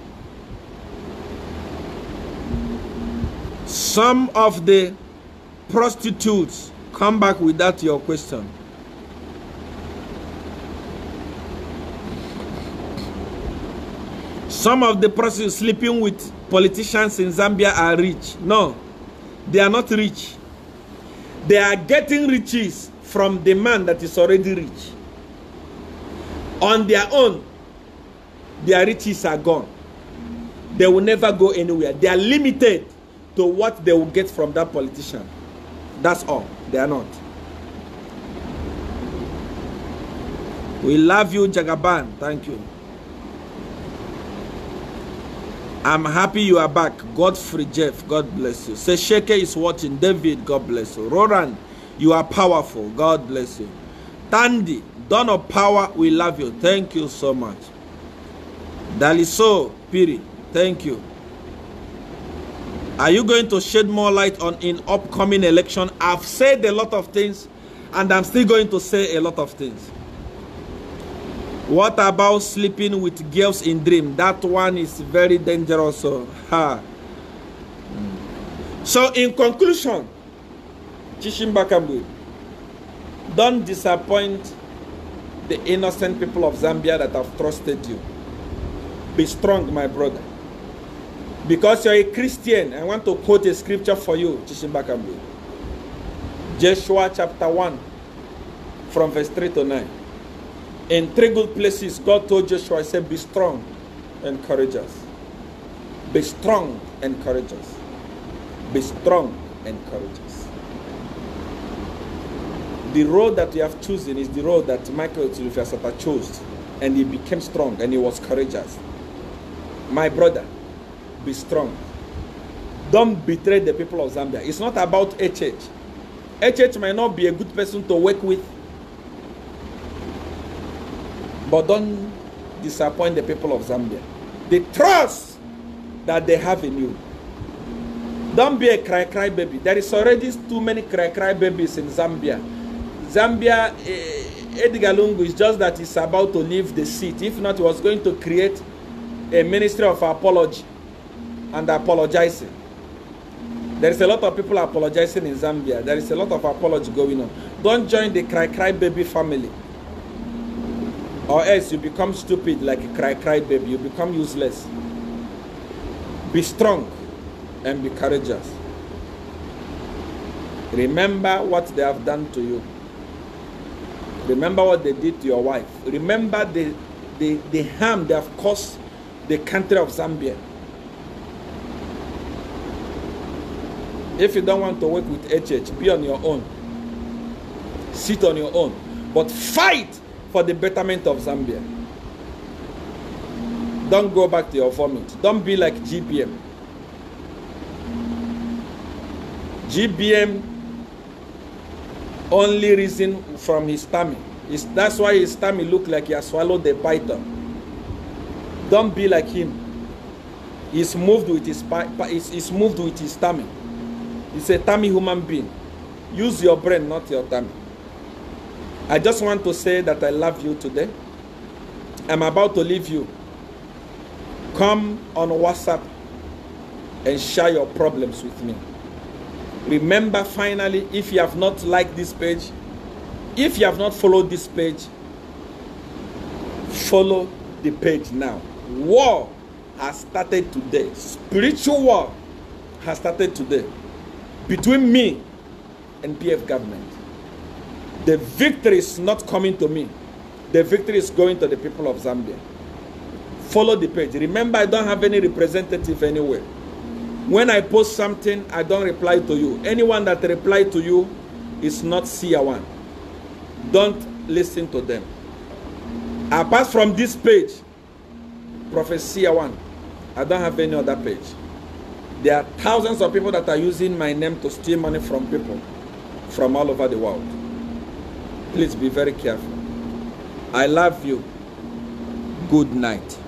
Some of the prostitutes, come back with that your question. Some of the prostitutes sleeping with politicians in Zambia are rich. No, they are not rich. They are getting riches from the man that is already rich. On their own, their riches are gone. They will never go anywhere. They are limited to what they will get from that politician. That's all. They are not. We love you, Jagaban. Thank you. I'm happy you are back. Godfrey Jeff, God bless you. Sesheke is watching. David, God bless you. Roran, you are powerful. God bless you. Tandy, Dawn of Power, we love you. Thank you so much. Daliso Piri, thank you. Are you going to shed more light on in upcoming election? I've said a lot of things, and I'm still going to say a lot of things. What about sleeping with girls in dream? That one is very dangerous. So, ha. So in conclusion, Chishimbakambwe, don't disappoint the innocent people of Zambia that have trusted you. Be strong, my brother. Because you're a Christian, I want to quote a scripture for you, Chishimbakambwe. Joshua chapter one, from verse three to nine. In three good places, God told Joshua, he said, be strong and courageous. Be strong and courageous. Be strong and courageous. The road that we have chosen is the road that Michael Tulufasata chose, and he became strong and he was courageous. My brother, be strong. Don't betray the people of Zambia. It's not about H H. H H might not be a good person to work with, but don't disappoint the people of Zambia. The trust that they have in you. Don't be a cry-cry baby. There is already too many cry-cry babies in Zambia. Zambia, eh, Edgar Lungu is just that he's about to leave the seat. If not, he was going to create a ministry of apology and apologizing. There is a lot of people apologizing in Zambia. There is a lot of apology going on. Don't join the cry-cry baby family, or else you become stupid like a cry-cry baby. You become useless. Be strong and be courageous. Remember what they have done to you. Remember what they did to your wife. Remember the, the, the harm they have caused the country of Zambia. If you don't want to work with H H, be on your own. Sit on your own. But fight for the betterment of Zambia. Don't go back to your vomit. Don't be like G B M. G B M only reason from his tummy. Is that's why his tummy look like he has swallowed the python. Don't be like him. He's moved with his he's, he's moved with his tummy. He's a tummy human being. Use your brain, not your tummy. I just want to say that I love you today. I'm about to leave you. Come on WhatsApp and share your problems with me. Remember, finally, if you have not liked this page, if you have not followed this page, follow the page now. War has started today. Spiritual war has started today between me and P F government. The victory is not coming to me. The victory is going to the people of Zambia. Follow the page. Remember, I don't have any representative anywhere. When I post something, I don't reply to you. Anyone that replies to you is not C I A one. Don't listen to them. Apart from this page, Prophet C I A one, I don't have any other page. There are thousands of people that are using my name to steal money from people from all over the world. Please be very careful. I love you. Good night.